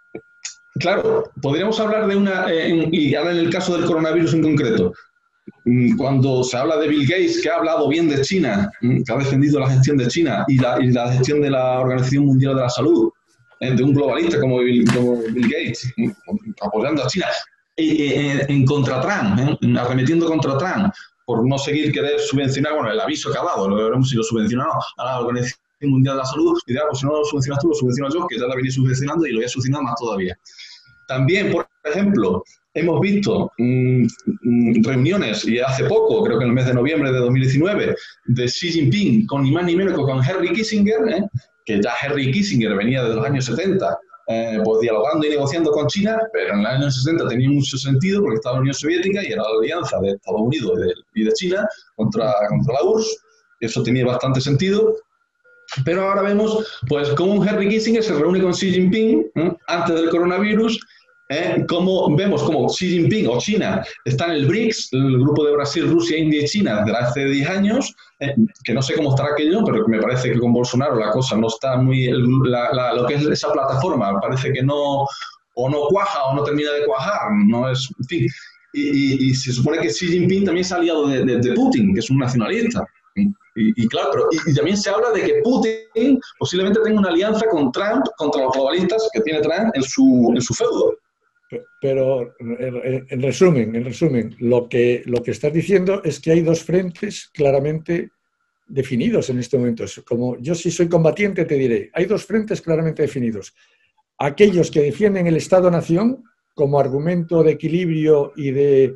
claro, podríamos hablar de una, eh, y ahora en el caso del coronavirus en concreto, cuando se habla de Bill Gates, que ha hablado bien de China, que ha defendido la gestión de China y la, y la gestión de la Organización Mundial de la Salud, de un globalista como Bill, como Bill Gates, apoyando a China, en, en contra Trump, ¿eh? arremetiendo contra Trump, por no seguir querer subvencionar, bueno, el aviso que ha dado, lo veremos si lo subvenciona o no, a la Organización Mundial de la Salud, y dirá, pues si no lo subvencionas tú, lo subvenciono yo, que ya la venía subvencionando y lo voy a subvencionar más todavía. También, por ejemplo, hemos visto mmm, reuniones, y hace poco, creo que en el mes de noviembre de dos mil diecinueve, de Xi Jinping con ni más ni menos que con Henry Kissinger, ¿eh? que ya Henry Kissinger venía de los años setenta, eh, pues dialogando y negociando con China, pero en los años sesenta tenía mucho sentido porque estaba la Unión Soviética y era la alianza de Estados Unidos y de, y de China contra, contra la U R S S, eso tenía bastante sentido. Pero ahora vemos, pues, cómo un Henry Kissinger se reúne con Xi Jinping ¿eh? antes del coronavirus. ¿Eh? Como vemos como Xi Jinping o China está en el BRICS, el grupo de Brasil, Rusia, India y China, desde hace diez años, eh, que no sé cómo estará aquello, pero me parece que con Bolsonaro la cosa no está muy, el, la, la, lo que es esa plataforma, parece que no, o no cuaja o no termina de cuajar, no es, en fin. Y, y, y se supone que Xi Jinping también es aliado de, de, de Putin, que es un nacionalista. Y, y claro, pero, y, y también se habla de que Putin posiblemente tenga una alianza con Trump, contra los globalistas que tiene Trump en su, en su feudo. Pero, en resumen, en resumen lo, que, lo que estás diciendo es que hay dos frentes claramente definidos en este momento. Como yo, si soy combatiente, te diré, hay dos frentes claramente definidos. Aquellos que defienden el Estado-Nación como argumento de equilibrio y de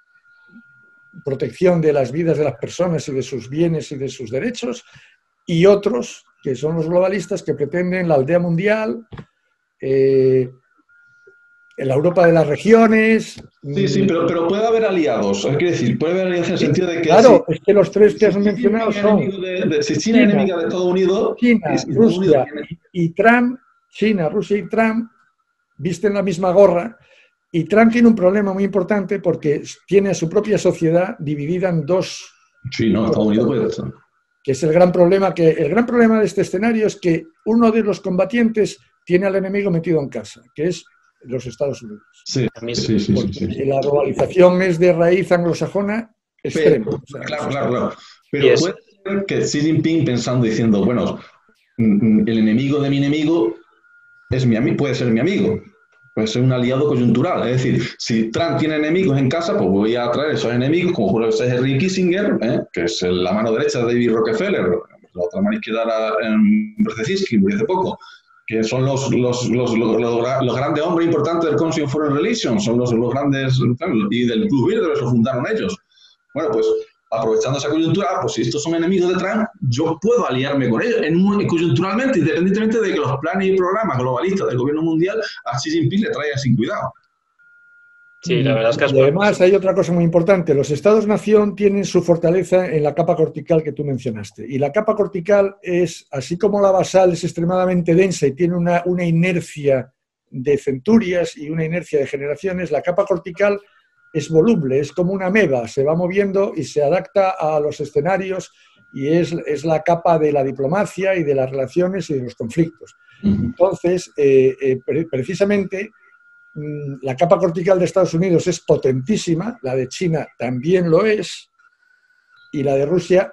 protección de las vidas de las personas y de sus bienes y de sus derechos, y otros, que son los globalistas, que pretenden la aldea mundial, eh, en la Europa de las regiones. Sí, sí, pero, pero puede haber aliados. Es decir, puede haber aliados en el sentido de que... Claro, si, es que los tres si, que has si mencionado son... De, de, si China es enemiga de Estados Unidos... China, y, Rusia Unidos, y, y Trump, China, Rusia y Trump visten la misma gorra, y Trump tiene un problema muy importante porque tiene a su propia sociedad dividida en dos... Sí, no, Estados Unidos puede ser. Que es el gran problema, que el gran problema de este escenario es que uno de los combatientes tiene al enemigo metido en casa, que es los Estados Unidos. Sí, sí, sí, sí, sí. La globalización es de raíz anglosajona extrema. Pero, o sea, claro, claro, claro. Pero puede ser que Xi Jinping pensando, diciendo, bueno, el enemigo de mi enemigo es mi amigo, puede ser mi amigo. Pues es un aliado coyuntural. Es decir, si Trump tiene enemigos en casa, pues voy a traer esos enemigos, como por ejemplo es Henry Kissinger, ¿eh? que es la mano derecha de David Rockefeller, la otra mano izquierda era um, Brzezinski, muy hace poco, que son los, los, los, los, los, los grandes hombres importantes del Council on Foreign Relations, son los, los grandes, y del Club Bilderberg, que lo fundaron ellos. Bueno, pues aprovechando esa coyuntura, pues si estos son enemigos de Trump, yo puedo aliarme con ellos en un, coyunturalmente, independientemente de que los planes y programas globalistas del gobierno mundial a Xi Jinping le traigan sin cuidado. Sí, la verdad es que has y además hay otra cosa muy importante. Los estados-nación tienen su fortaleza en la capa cortical que tú mencionaste. Y la capa cortical es, así como la basal es extremadamente densa y tiene una, una inercia de centurias y una inercia de generaciones, la capa cortical es voluble, es como una ameba, se va moviendo y se adapta a los escenarios y es, es la capa de la diplomacia y de las relaciones y de los conflictos. Entonces, eh, eh, precisamente, la capa cortical de Estados Unidos es potentísima, la de China también lo es, y la de Rusia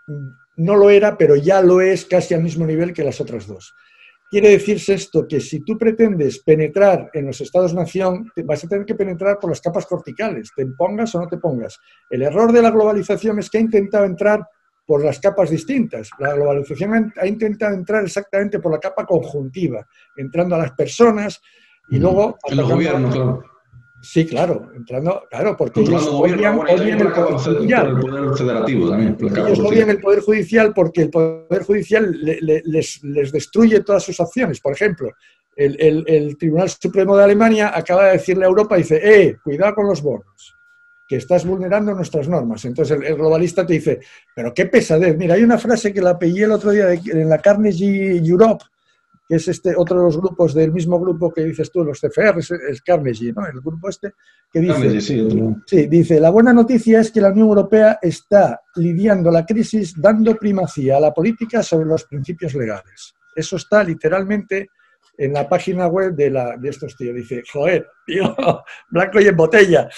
no lo era, pero ya lo es casi al mismo nivel que las otras dos. Quiere decirse esto, que si tú pretendes penetrar en los Estados-nación, vas a tener que penetrar por las capas corticales, te pongas o no te pongas. El error de la globalización es que ha intentado entrar por las capas distintas. La globalización ha intentado entrar exactamente por la capa conjuntiva, entrando a las personas y luego... En los gobiernos, claro. Sí, claro, entrando, claro, porque ellos odian, bueno, odian el poder judicial. El poder federativo también. Ellos odian el poder judicial porque el poder judicial le, le, les, les destruye todas sus acciones. Por ejemplo, el, el, el Tribunal Supremo de Alemania acaba de decirle a Europa, dice, eh, cuidado con los bonos, que estás vulnerando nuestras normas. Entonces el, el globalista te dice, pero qué pesadez. Mira, hay una frase que la pillé el otro día de, en la Carnegie Europe, que es este otro de los grupos del mismo grupo que dices tú, los C F R, es Carnegie, ¿no? El grupo este, que dice, Carnegie, sí, otro. Sí, dice, la buena noticia es que la Unión Europea está lidiando la crisis dando primacía a la política sobre los principios legales. Eso está literalmente en la página web de, la, de estos tíos. Dice, joder, tío, blanco y en botella.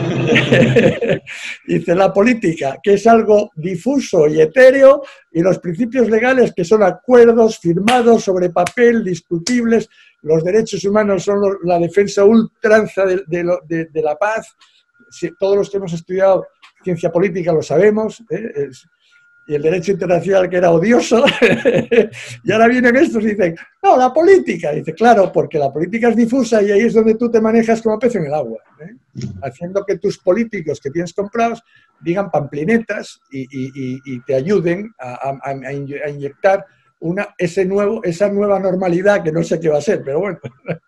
Dice, la política, que es algo difuso y etéreo, y los principios legales, que son acuerdos firmados sobre papel, discutibles. Los derechos humanos son los, la defensa ultranza de, de, de, de la paz. Si, todos los que hemos estudiado ciencia política lo sabemos, ¿eh? Es, y el derecho internacional, que era odioso, y ahora vienen estos y dicen, no, la política. Dice, claro, porque la política es difusa y ahí es donde tú te manejas como pez en el agua, ¿eh? Haciendo que tus políticos que tienes comprados digan pamplinetas y, y, y, y te ayuden a, a, a inyectar una, ese nuevo, esa nueva normalidad que no sé qué va a ser, pero bueno.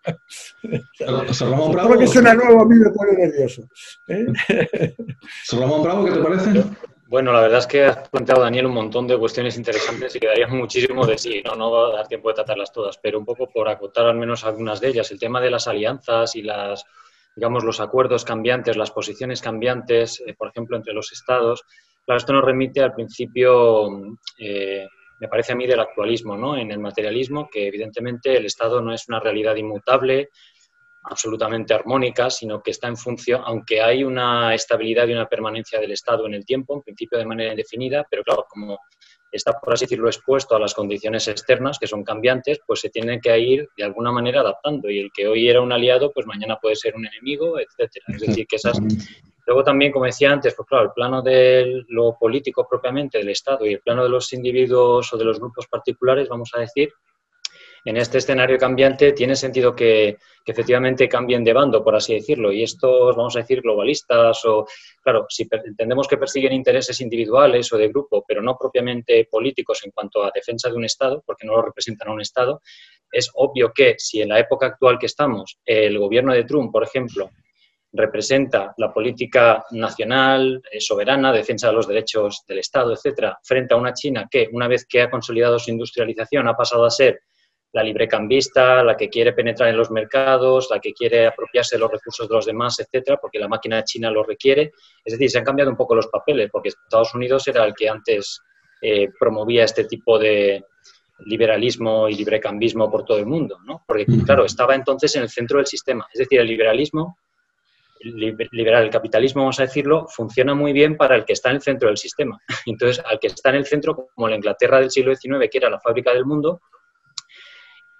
Sir Ramón Bravo, creo que suena nuevo, a mí me pone nervioso. ¿eh? Sir Ramón Bravo, ¿qué te parece? Bueno, la verdad es que has planteado, Daniel, un montón de cuestiones interesantes y quedaría muchísimo de sí. No, no va a dar tiempo de tratarlas todas, pero un poco por acotar al menos algunas de ellas. El tema de las alianzas y las, digamos, los acuerdos cambiantes, las posiciones cambiantes, eh, por ejemplo, entre los estados. Claro, esto nos remite al principio, eh, me parece a mí, del actualismo, ¿no? En el materialismo, que evidentemente el Estado no es una realidad inmutable, absolutamente armónica, sino que está en función, aunque hay una estabilidad y una permanencia del Estado en el tiempo, en principio de manera indefinida, pero claro, como está, por así decirlo, expuesto a las condiciones externas, que son cambiantes, pues se tiene que ir de alguna manera adaptando, y el que hoy era un aliado, pues mañana puede ser un enemigo, etcétera. Es decir, que esas... Luego también, como decía antes, pues claro, el plano de lo político propiamente del Estado y el plano de los individuos o de los grupos particulares, vamos a decir, en este escenario cambiante tiene sentido que, que efectivamente cambien de bando, por así decirlo, y estos, vamos a decir, globalistas o, claro, si entendemos que persiguen intereses individuales o de grupo, pero no propiamente políticos en cuanto a defensa de un Estado, porque no lo representan a un Estado, es obvio que si en la época actual que estamos, el gobierno de Trump, por ejemplo, representa la política nacional, eh, soberana, defensa de los derechos del Estado, etcétera, frente a una China que, una vez que ha consolidado su industrialización, ha pasado a ser la librecambista, la que quiere penetrar en los mercados, la que quiere apropiarse de los recursos de los demás, etcétera, porque la máquina china lo requiere. Es decir, se han cambiado un poco los papeles, porque Estados Unidos era el que antes eh, promovía este tipo de liberalismo y librecambismo por todo el mundo, ¿no? Porque, claro, estaba entonces en el centro del sistema. Es decir, el liberalismo, el liberal, el capitalismo, vamos a decirlo, funciona muy bien para el que está en el centro del sistema. Entonces, al que está en el centro, como la Inglaterra del siglo diecinueve, que era la fábrica del mundo,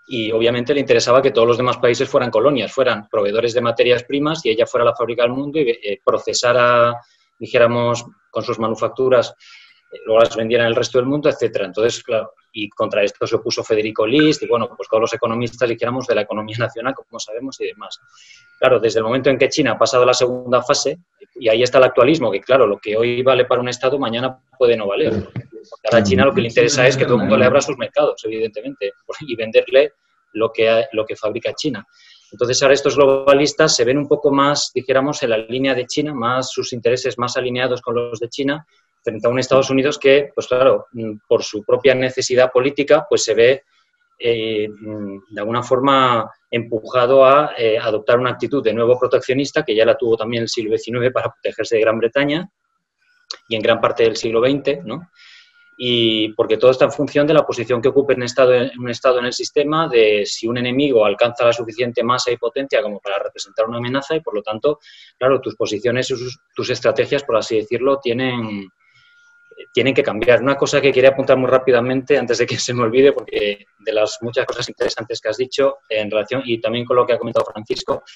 y obviamente le interesaba que todos los demás países fueran colonias, fueran proveedores de materias primas y ella fuera la fábrica del mundo y eh, procesara, dijéramos, con sus manufacturas, eh, luego las vendiera en el resto del mundo, etcétera. Entonces, claro, y contra esto se opuso Federico List y, bueno, pues todos los economistas, dijéramos, de la economía nacional, como sabemos, y demás. Claro, desde el momento en que China ha pasado a la segunda fase, y ahí está el actualismo, que claro, lo que hoy vale para un Estado, mañana puede no valer. Porque ahora a China lo que le interesa es que todo el mundo le abra sus mercados, evidentemente, y venderle lo que, lo que fabrica China. Entonces, ahora estos globalistas se ven un poco más, dijéramos, en la línea de China, más sus intereses más alineados con los de China, frente a un Estados Unidos que, pues claro, por su propia necesidad política, pues se ve eh, de alguna forma empujado a eh, adoptar una actitud de nuevo proteccionista, que ya la tuvo también el siglo diecinueve para protegerse de Gran Bretaña y en gran parte del siglo veinte, ¿no? Y porque todo está en función de la posición que ocupe un estado, un estado en el sistema, de si un enemigo alcanza la suficiente masa y potencia como para representar una amenaza y, por lo tanto, claro, tus posiciones, tus, tus estrategias, por así decirlo, tienen, tienen que cambiar. Una cosa que quería apuntar muy rápidamente antes de que se me olvide, porque de las muchas cosas interesantes que has dicho en relación, y también con lo que ha comentado Francisco,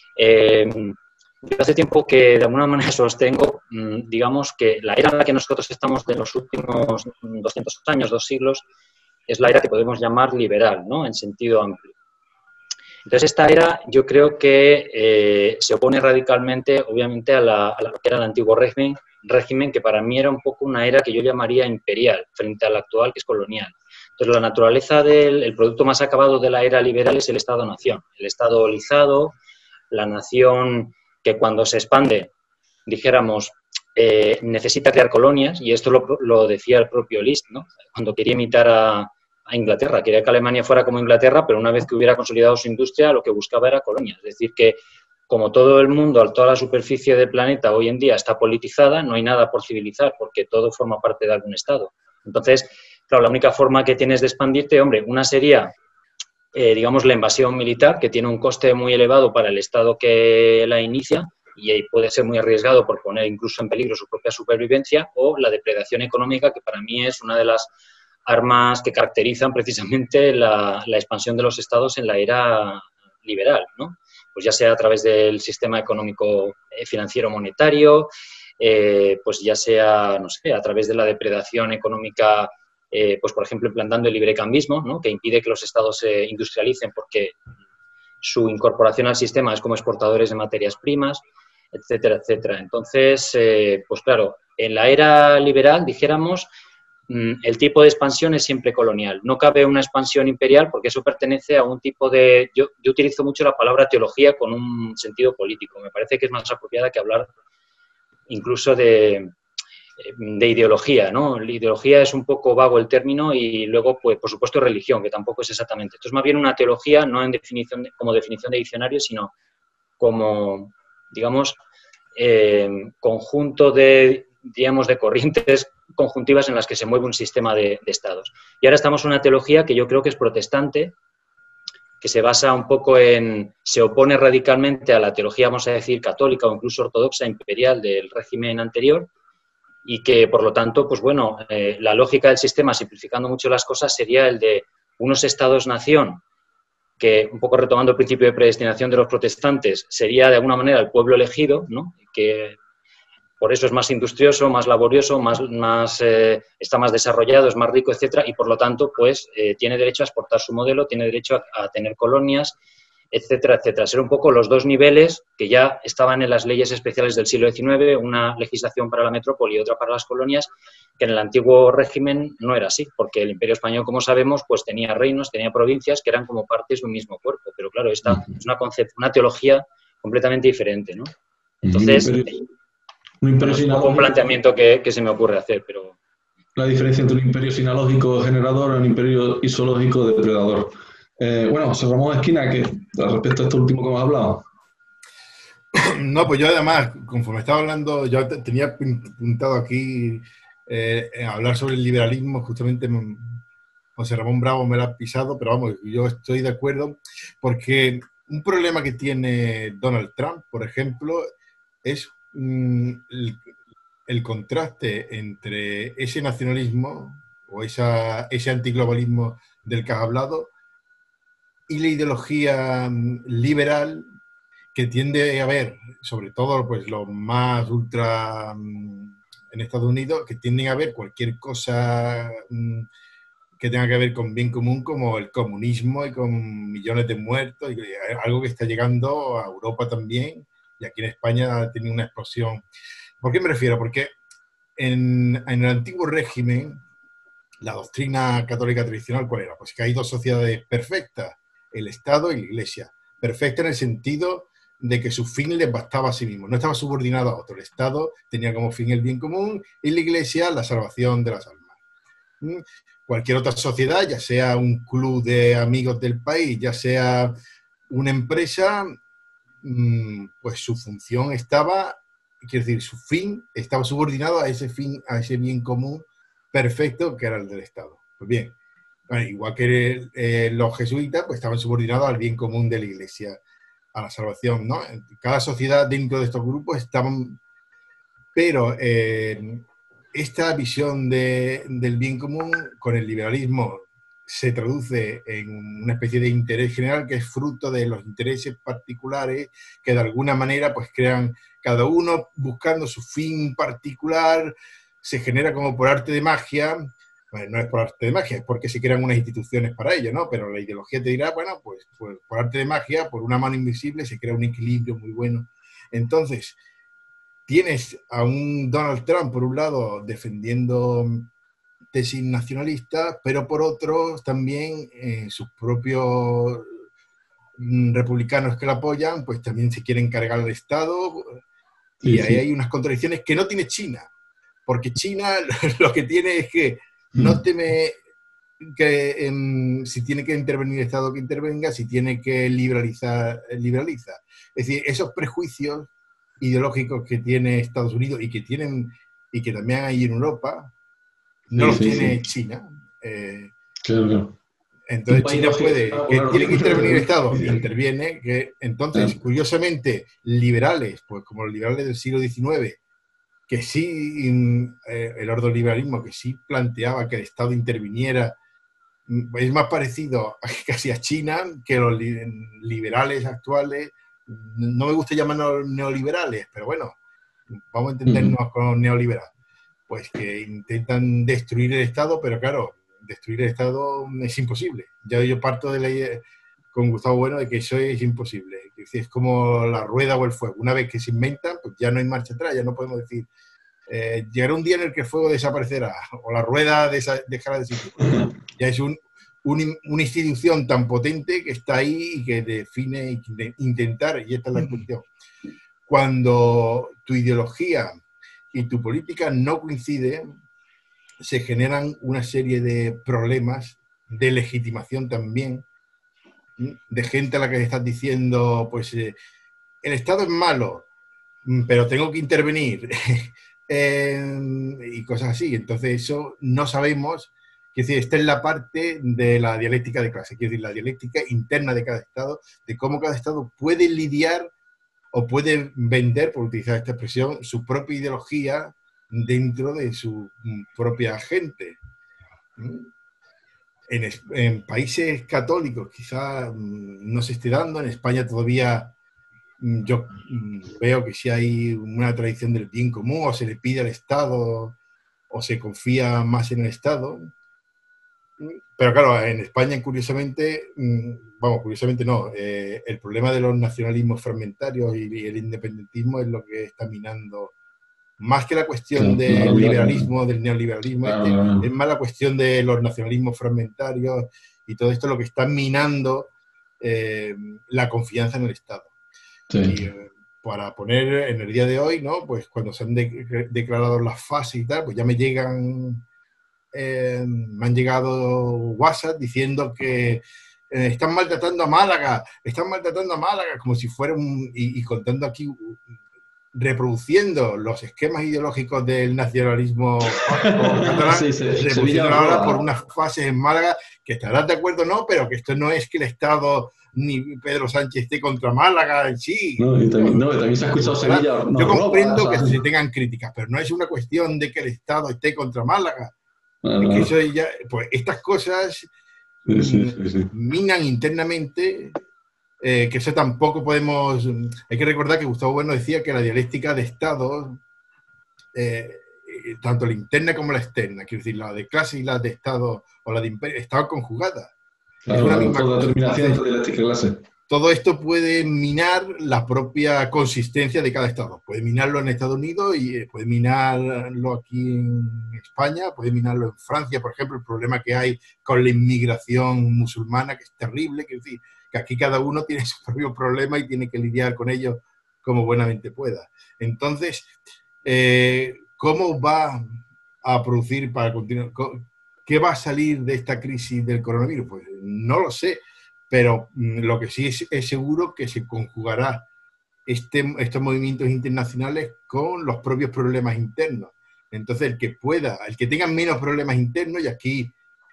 eh, yo hace tiempo que de alguna manera sostengo, digamos, que la era en la que nosotros estamos de los últimos doscientos años, dos siglos, es la era que podemos llamar liberal, ¿no?, en sentido amplio. Entonces, esta era, yo creo que eh, se opone radicalmente, obviamente, a, la, a lo que era el antiguo régimen, régimen, que para mí era un poco una era que yo llamaría imperial, frente a la actual, que es colonial. Entonces, la naturaleza del el producto más acabado de la era liberal es el Estado-nación, el Estado olizado, la nación que cuando se expande, dijéramos, eh, necesita crear colonias, y esto lo, lo decía el propio List, ¿no?, cuando quería imitar a, a Inglaterra, quería que Alemania fuera como Inglaterra, pero una vez que hubiera consolidado su industria, lo que buscaba era colonias. Es decir, que como todo el mundo, toda la superficie del planeta hoy en día está politizada, no hay nada por civilizar, porque todo forma parte de algún Estado. Entonces, claro, la única forma que tienes de expandirte, hombre, una sería Eh, digamos, la invasión militar, que tiene un coste muy elevado para el Estado que la inicia y puede ser muy arriesgado por poner incluso en peligro su propia supervivencia, o la depredación económica, que para mí es una de las armas que caracterizan precisamente la, la expansión de los Estados en la era liberal, ¿no? Pues ya sea a través del sistema económico financiero monetario, eh, pues ya sea, no sé, a través de la depredación económica, Eh, pues por ejemplo, implantando el librecambismo, ¿no?, que impide que los estados se industrialicen porque su incorporación al sistema es como exportadores de materias primas, etcétera, etcétera. Entonces, eh, pues claro, en la era liberal, dijéramos, el tipo de expansión es siempre colonial. No cabe una expansión imperial porque eso pertenece a un tipo de... Yo, yo utilizo mucho la palabra teología con un sentido político. Me parece que es más apropiada que hablar incluso de... de ideología, ¿no? La ideología es un poco vago el término, y luego, pues, por supuesto, religión, que tampoco es exactamente. Esto es más bien una teología, no en definición de, como definición de diccionario, sino como, digamos, eh, conjunto de, digamos, de corrientes conjuntivas en las que se mueve un sistema de, de estados. Y ahora estamos en una teología que yo creo que es protestante, que se basa un poco en, se opone radicalmente a la teología, vamos a decir, católica o incluso ortodoxa imperial del régimen anterior, y que, por lo tanto, pues bueno, eh, la lógica del sistema, simplificando mucho las cosas, sería el de unos estados-nación, que, un poco retomando el principio de predestinación de los protestantes, sería de alguna manera el pueblo elegido, ¿no?, que por eso es más industrioso, más laborioso, más, más, eh, está más desarrollado, es más rico, etcétera, y por lo tanto, pues, eh, tiene derecho a exportar su modelo, tiene derecho a, a tener colonias, etcétera, etcétera. Ser un poco los dos niveles que ya estaban en las leyes especiales del siglo diecinueve, una legislación para la metrópoli y otra para las colonias, que en el antiguo régimen no era así, porque el Imperio Español, como sabemos, pues tenía reinos, tenía provincias que eran como partes de un mismo cuerpo, pero claro, esta es una, concept, una teología completamente diferente, ¿no? Entonces, un imperio, un imperio bueno, es un, un planteamiento que, que se me ocurre hacer, pero... La diferencia entre un imperio sinológico generador y un imperio isológico depredador. Eh, bueno, José Ramón Esquina, que respecto a esto último que hemos hablado. No, pues yo además, conforme estaba hablando, yo tenía pintado aquí eh, hablar sobre el liberalismo, justamente José Ramón Bravo me lo ha pisado, pero vamos, yo estoy de acuerdo, porque un problema que tiene Donald Trump, por ejemplo, es mm, el, el contraste entre ese nacionalismo o esa, ese antiglobalismo del que has hablado y la ideología liberal, que tiende a ver, sobre todo pues los más ultra en Estados Unidos, que tienden a ver cualquier cosa que tenga que ver con bien común, como el comunismo y con millones de muertos, y algo que está llegando a Europa también, y aquí en España ha tenido una explosión. ¿Por qué me refiero? Porque en, en el antiguo régimen, la doctrina católica tradicional, ¿cuál era? Pues que hay dos sociedades perfectas, el Estado y la Iglesia. Perfecta en el sentido de que su fin les bastaba a sí mismo, no estaba subordinado a otro. El Estado tenía como fin el bien común y la Iglesia la salvación de las almas. Cualquier otra sociedad, ya sea un club de amigos del país, ya sea una empresa, pues su función estaba, quiero decir, su fin estaba subordinado a ese fin, a ese bien común perfecto que era el del Estado. Pues bien, bueno, igual que eh, los jesuitas, pues estaban subordinados al bien común de la Iglesia, a la salvación, ¿no? Cada sociedad dentro de estos grupos estaban... Pero eh, esta visión de, del bien común con el liberalismo se traduce en una especie de interés general que es fruto de los intereses particulares que de alguna manera pues crean, cada uno buscando su fin particular, se genera como por arte de magia. Bueno, no es por arte de magia, es porque se crean unas instituciones para ello, ¿no? Pero la ideología te dirá, bueno, pues, pues por arte de magia, por una mano invisible, se crea un equilibrio muy bueno. Entonces, tienes a un Donald Trump, por un lado, defendiendo tesis nacionalistas, pero por otro, también eh, sus propios republicanos que lo apoyan, pues también se quieren cargar al Estado. Y sí, ahí sí. hay unas contradicciones que no tiene China, porque China lo que tiene es que no teme que um, si tiene que intervenir el Estado que intervenga, si tiene que liberalizar, liberaliza. Es decir, esos prejuicios ideológicos que tiene Estados Unidos y que tienen y que también hay en Europa, no sí, los sí, tiene sí. China. Eh, claro. Entonces China puede, que tiene que intervenir el Estado, interviene, que entonces, claro. curiosamente, liberales, pues como los liberales del siglo diecinueve, que sí, eh, el ordoliberalismo, que sí planteaba que el Estado interviniera, es más parecido a, casi a China que los liberales actuales. No me gusta llamarlos neoliberales, pero bueno, vamos a entendernos uh-huh. con neoliberal. Pues que intentan destruir el Estado, pero claro, destruir el Estado es imposible. Ya yo parto de la idea, con Gustavo Bueno, de que eso es imposible. Es como la rueda o el fuego. Una vez que se inventan, pues ya no hay marcha atrás, ya no podemos decir, eh, llegará un día en el que el fuego desaparecerá, o la rueda desa- dejará de existir. Ya es un, un, una institución tan potente que está ahí y que define y que intentar, y esta es la cuestión. Cuando tu ideología y tu política no coinciden, se generan una serie de problemas de legitimación también, de gente a la que le estás diciendo, pues, eh, el Estado es malo, pero tengo que intervenir, eh, y cosas así. Entonces eso no sabemos, quiero decir, esta es la parte de la dialéctica de clase, quiero decir, la dialéctica interna de cada Estado, de cómo cada Estado puede lidiar o puede vender, por utilizar esta expresión, su propia ideología dentro de su propia gente. En, en países católicos quizá no se esté dando, en España todavía yo veo que sí hay una tradición del bien común, o se le pide al Estado, o se confía más en el Estado. Pero claro, en España, curiosamente, vamos, curiosamente no, eh, el problema de los nacionalismos fragmentarios y el independentismo es lo que está minando, más que la cuestión del liberalismo, del neoliberalismo, este, es más la cuestión de los nacionalismos fragmentarios y todo esto lo que está minando eh, la confianza en el Estado. Sí. Y eh, para poner en el día de hoy, ¿no? Pues cuando se han de declarado las fases y tal, pues ya me llegan... Eh, me han llegado WhatsApp diciendo que eh, están maltratando a Málaga, están maltratando a Málaga, como si fuera un... Y, y contando aquí, reproduciendo los esquemas ideológicos del nacionalismo catalán, sí, sí, reproduciendo ahora por unas fases en Málaga, que estarás de acuerdo, no, pero que esto no es que el Estado ni Pedro Sánchez esté contra Málaga en sí. No, y también, no, también se ha escuchado Sevilla. No, yo comprendo roba, que se tengan críticas, pero no es una cuestión de que el Estado esté contra Málaga. Ah, es que eso ya, pues estas cosas sí, sí, sí, sí. minan internamente, eh, que eso tampoco podemos... Hay que recordar que Gustavo Bueno decía que la dialéctica de Estados, eh, tanto la interna como la externa, quiero decir, la de clase y la de Estado o la de imperio, estaban conjugadas. Claro, es una claro, misma toda cosa. determinación Entonces, entre dialéctica y clase. todo esto puede minar la propia consistencia de cada Estado. Puede minarlo en Estados Unidos y puede minarlo aquí en España, puede minarlo en Francia, por ejemplo, el problema que hay con la inmigración musulmana, que es terrible, que, es decir, que aquí cada uno tiene su propio problema y tiene que lidiar con ellos como buenamente pueda. Entonces, eh, ¿cómo va a producir para continuar? ¿Qué va a salir de esta crisis del coronavirus? Pues no lo sé. Pero lo que sí es, es seguro que se conjugará este, estos movimientos internacionales con los propios problemas internos. Entonces, el que pueda, el que tenga menos problemas internos, y aquí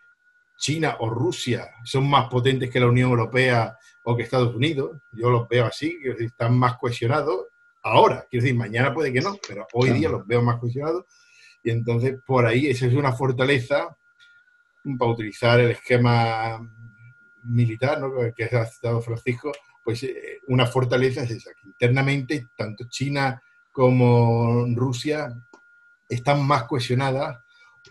China o Rusia son más potentes que la Unión Europea o que Estados Unidos, yo los veo así, están más cohesionados ahora, quiero decir, mañana puede que no, pero hoy día los veo más cohesionados, y entonces por ahí esa es una fortaleza para utilizar el esquema militar, ¿no?, que ha citado Francisco, pues eh, una fortaleza es esa, que internamente tanto China como Rusia están más cohesionadas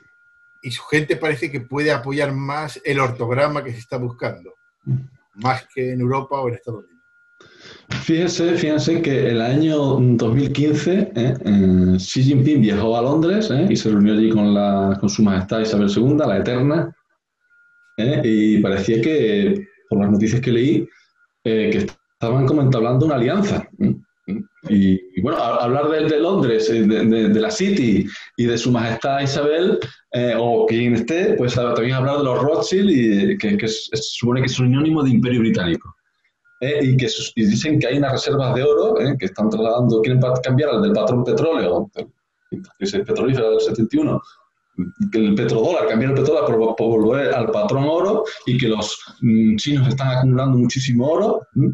y su gente parece que puede apoyar más el ortograma que se está buscando, más que en Europa o en Estados Unidos. Fíjense, fíjense que el año dos mil quince eh, eh, Xi Jinping viajó a Londres eh, y se reunió allí con, la, con su majestad Isabel segunda, la Eterna, eh, y parecía que, por las noticias que leí, eh, que estaban como entablando una alianza. Y, y bueno, a, hablar de, de Londres, de, de, de la City y de su majestad Isabel, eh, o quien esté, pues también hablar de los Rothschild, y, que, que es, es, supone que es sinónimo de Imperio Británico. Eh, y que y dicen que hay unas reservas de oro eh, que están trasladando, quieren cambiar al del patrón petróleo, que es el petrolífero del setenta y uno, que el petrodólar, cambiar el petrodólar por, por volver al patrón oro, y que los mm, chinos están acumulando muchísimo oro, ¿m?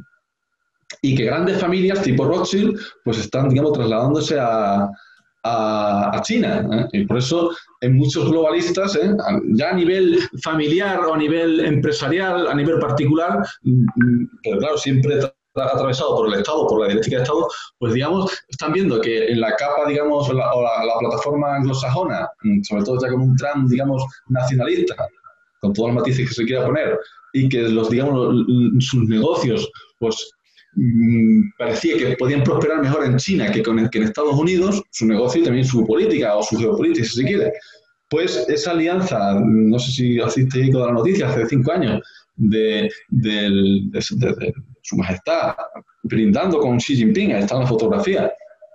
Y que grandes familias tipo Rothschild pues están, digamos, trasladándose a, a, a China, ¿eh? Y por eso en muchos globalistas, ¿eh?, ya a nivel familiar o a nivel empresarial, a nivel particular, pero claro, siempre atravesado por el Estado, por la dialéctica de Estado, pues digamos, están viendo que en la capa, digamos, la, o la, la plataforma anglosajona, sobre todo ya con un Trump, digamos, nacionalista, con todos los matices que se quiera poner, y que los, digamos, sus negocios, pues parecía que podían prosperar mejor en China que, con, que en Estados Unidos, su negocio y también su política o su geopolítica, si se quiere. Pues esa alianza, no sé si haciste eco de la noticia, hace cinco años, de, de, de, de, de su majestad brindando con Xi Jinping, ahí está la fotografía.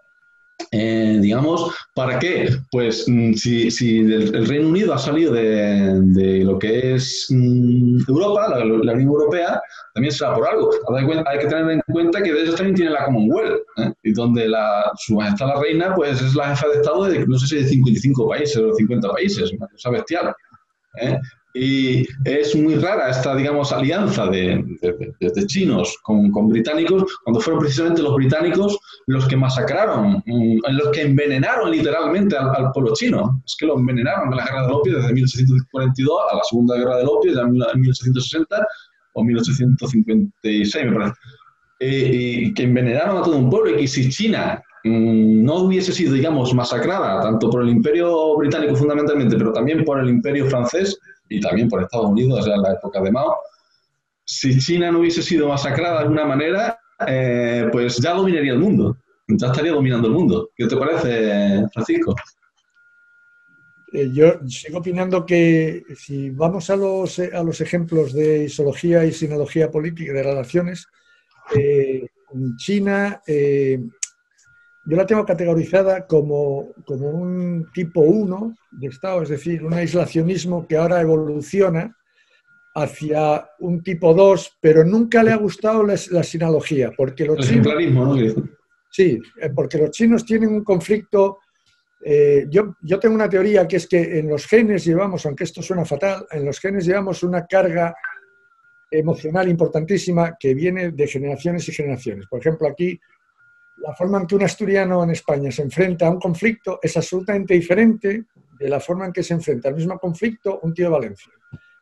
Eh, digamos, ¿para qué? Pues si, si el, el Reino Unido ha salido de, de lo que es um, Europa, la, la Unión Europea, también será por algo. Hay que tener en cuenta que de ellos también tienen la Commonwealth, ¿eh? Y donde la, su majestad la reina pues es la jefa de Estado de, no sé si de cincuenta y cinco países o cincuenta países, una cosa bestial, ¿eh? Y es muy rara esta, digamos, alianza de, de, de, de chinos con, con británicos, cuando fueron precisamente los británicos los que masacraron, los que envenenaron literalmente al, al pueblo chino. Es que lo envenenaron en la guerra del opio desde mil ochocientos cuarenta y dos a la segunda guerra del opio, ya en mil ochocientos sesenta o mil ochocientos cincuenta y seis, me parece. Y, y que envenenaron a todo un pueblo, y que si China mmm, no hubiese sido, digamos, masacrada tanto por el Imperio Británico fundamentalmente, pero también por el Imperio Francés, y también por Estados Unidos, o sea, en la época de Mao, si China no hubiese sido masacrada de alguna manera, eh, pues ya dominaría el mundo, ya estaría dominando el mundo. ¿Qué te parece, Francisco? Eh, yo sigo opinando que si vamos a los, a los ejemplos de isología y sinología política de relaciones, eh, China, eh, yo la tengo categorizada como, como un tipo uno de Estado, es decir, un aislacionismo que ahora evoluciona hacia un tipo dos, pero nunca le ha gustado la, la sinología, porque los el chinos, ejemplarismo, ¿no? Sí, porque los chinos tienen un conflicto. Eh, yo, yo tengo una teoría que es que en los genes llevamos, aunque esto suena fatal, en los genes llevamos una carga emocional importantísima que viene de generaciones y generaciones. Por ejemplo, aquí la forma en que un asturiano en España se enfrenta a un conflicto es absolutamente diferente de la forma en que se enfrenta al mismo conflicto un tío de Valencia.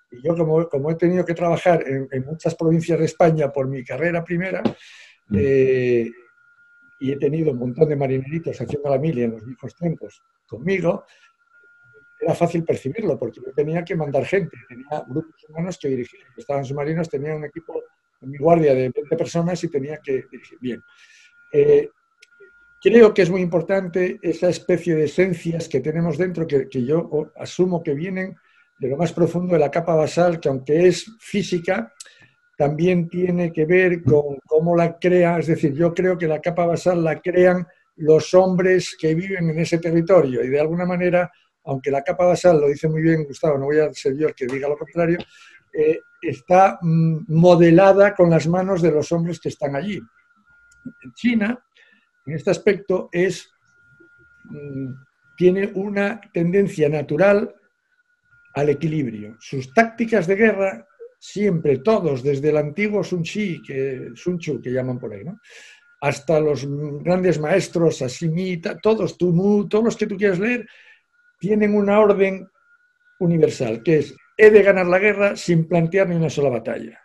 Y yo, como, como he tenido que trabajar en, en muchas provincias de España por mi carrera primera, eh, y he tenido un montón de marineritos haciendo la mili en los viejos tiempos conmigo, era fácil percibirlo, porque yo tenía que mandar gente, tenía grupos humanos que dirigir. Estaban submarinos, tenía un equipo en mi guardia de veinte personas y tenía que dirigir. Bien. Eh, creo que es muy importante esa especie de esencias que tenemos dentro, que, que yo asumo que vienen de lo más profundo de la capa basal, que aunque es física, también tiene que ver con cómo la crea. Es decir, yo creo que la capa basal la crean los hombres que viven en ese territorio y de alguna manera, aunque la capa basal, lo dice muy bien Gustavo, no voy a ser yo el que diga lo contrario, eh, está mm, modelada con las manos de los hombres que están allí. En China, en este aspecto, es, mm, tiene una tendencia natural al equilibrio. Sus tácticas de guerra, siempre, todos, desde el antiguo Sun Tzu, que, Sun Tzu, que llaman por ahí, ¿no?, hasta los grandes maestros, Sashimi, todos, Tumu, todos los que tú quieras leer, tienen una orden universal, que es: he de ganar la guerra sin plantear ni una sola batalla.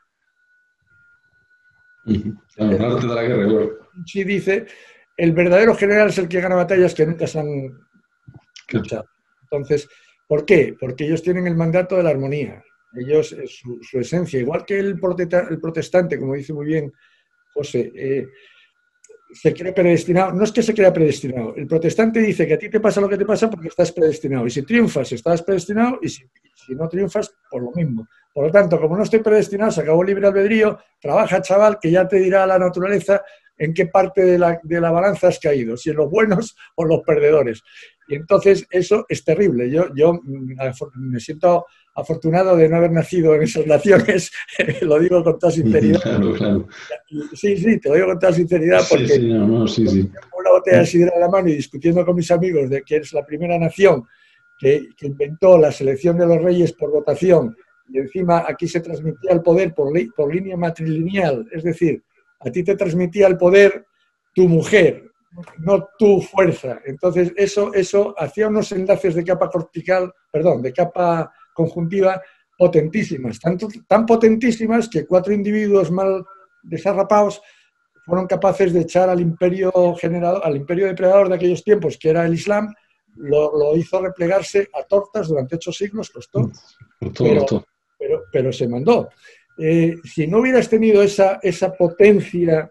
Uh-huh. El arte de la guerra, claro. Sí, dice, el verdadero general es el que gana batallas que nunca se han luchado. Entonces, ¿por qué? Porque ellos tienen el mandato de la armonía. Ellos, su, su esencia, igual que el, protesta, el protestante, como dice muy bien José, eh, se cree predestinado. No es que se crea predestinado. El protestante dice que a ti te pasa lo que te pasa porque estás predestinado. Y si triunfas, estás predestinado, y si, si no triunfas, por lo mismo. Por lo tanto, como no estoy predestinado, se acabó el libre albedrío, trabaja, chaval, que ya te dirá la naturaleza en qué parte de la, de la balanza has caído, si en los buenos o en los perdedores. Y entonces eso es terrible. Yo, yo me siento afortunado de no haber nacido en esas naciones, lo digo con toda sinceridad. Claro, claro. Sí, sí, te lo digo con toda sinceridad porque sí, sí, no, no, sí, sí. con una botella de sidra en la mano y discutiendo con mis amigos de que es la primera nación que, que inventó la selección de los reyes por votación, y encima aquí se transmitía el poder por, por línea matrilineal, es decir, a ti te transmitía el poder tu mujer, no tu fuerza. Entonces eso, eso hacía unos enlaces de capa cortical, perdón, de capa conjuntiva potentísimas, tanto, tan potentísimas que cuatro individuos mal desarrapados fueron capaces de echar al imperio generador, al imperio depredador de aquellos tiempos, que era el Islam, lo, lo hizo replegarse a tortas durante ocho siglos, costó, pero, pero, pero se mandó. Eh, si no hubieras tenido esa, esa potencia,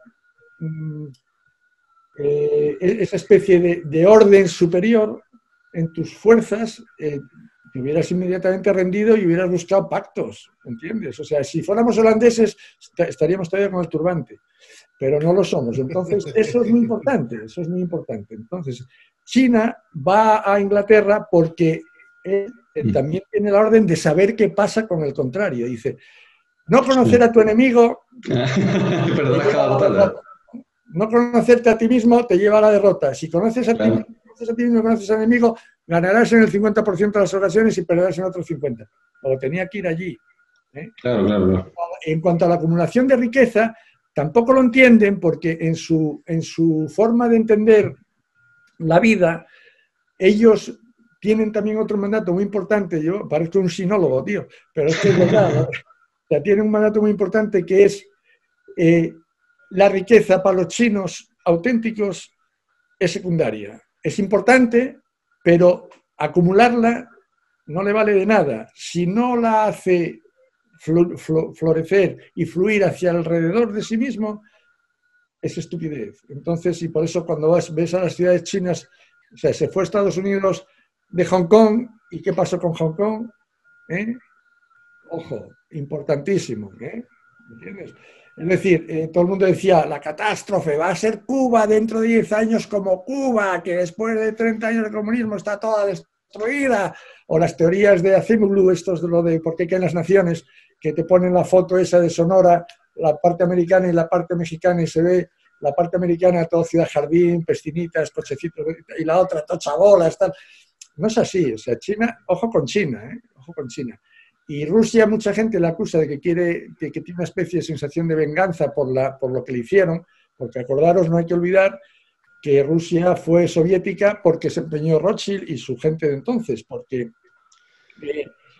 eh, esa especie de, de orden superior en tus fuerzas, eh, te hubieras inmediatamente rendido y hubieras buscado pactos, ¿entiendes? O sea, si fuéramos holandeses estaríamos todavía con el turbante, pero no lo somos. Entonces, eso es muy importante, eso es muy importante. Entonces, China va a Inglaterra porque él, él también tiene la orden de saber qué pasa con el contrario. Dice, no conocer a tu enemigo, no conocerte a ti mismo te lleva a la derrota. Si conoces a ti mismo, conoces a ti mismo, conoces al enemigo, ganarás en el cincuenta por ciento de las ocasiones y perderás en otros cincuenta por ciento. O tenía que ir allí. ¿eh? Claro, claro, claro. En cuanto a la acumulación de riqueza, tampoco lo entienden porque en su, en su forma de entender la vida, ellos tienen también otro mandato muy importante. Yo parezco un sinólogo, tío, pero es que es verdad, ¿no? O sea, tienen un mandato muy importante que es eh, la riqueza para los chinos auténticos es secundaria. Es importante, pero acumularla no le vale de nada. Si no la hace florecer y fluir hacia alrededor de sí mismo, es estupidez. Entonces, y por eso cuando vas, ves a las ciudades chinas, o sea, se fue a Estados Unidos de Hong Kong, ¿y qué pasó con Hong Kong? ¿Eh? Ojo, importantísimo, ¿eh? ¿Entiendes? Es decir, eh, todo el mundo decía, la catástrofe va a ser Cuba dentro de diez años como Cuba, que después de treinta años de comunismo está toda destruida. O las teorías de Acemoglu, estos de lo de por qué caen las naciones, que te ponen la foto esa de Sonora, la parte americana y la parte mexicana, y se ve la parte americana todo ciudad jardín, piscinitas, cochecitos, y la otra tocha bolas, tal. No es así, o sea, China, ojo con China, ¿eh? Ojo con China. Y Rusia, mucha gente le acusa de que, quiere, de que tiene una especie de sensación de venganza por, la, por lo que le hicieron, porque acordaros, no hay que olvidar que Rusia fue soviética porque se empeñó Rothschild y su gente de entonces, porque eh,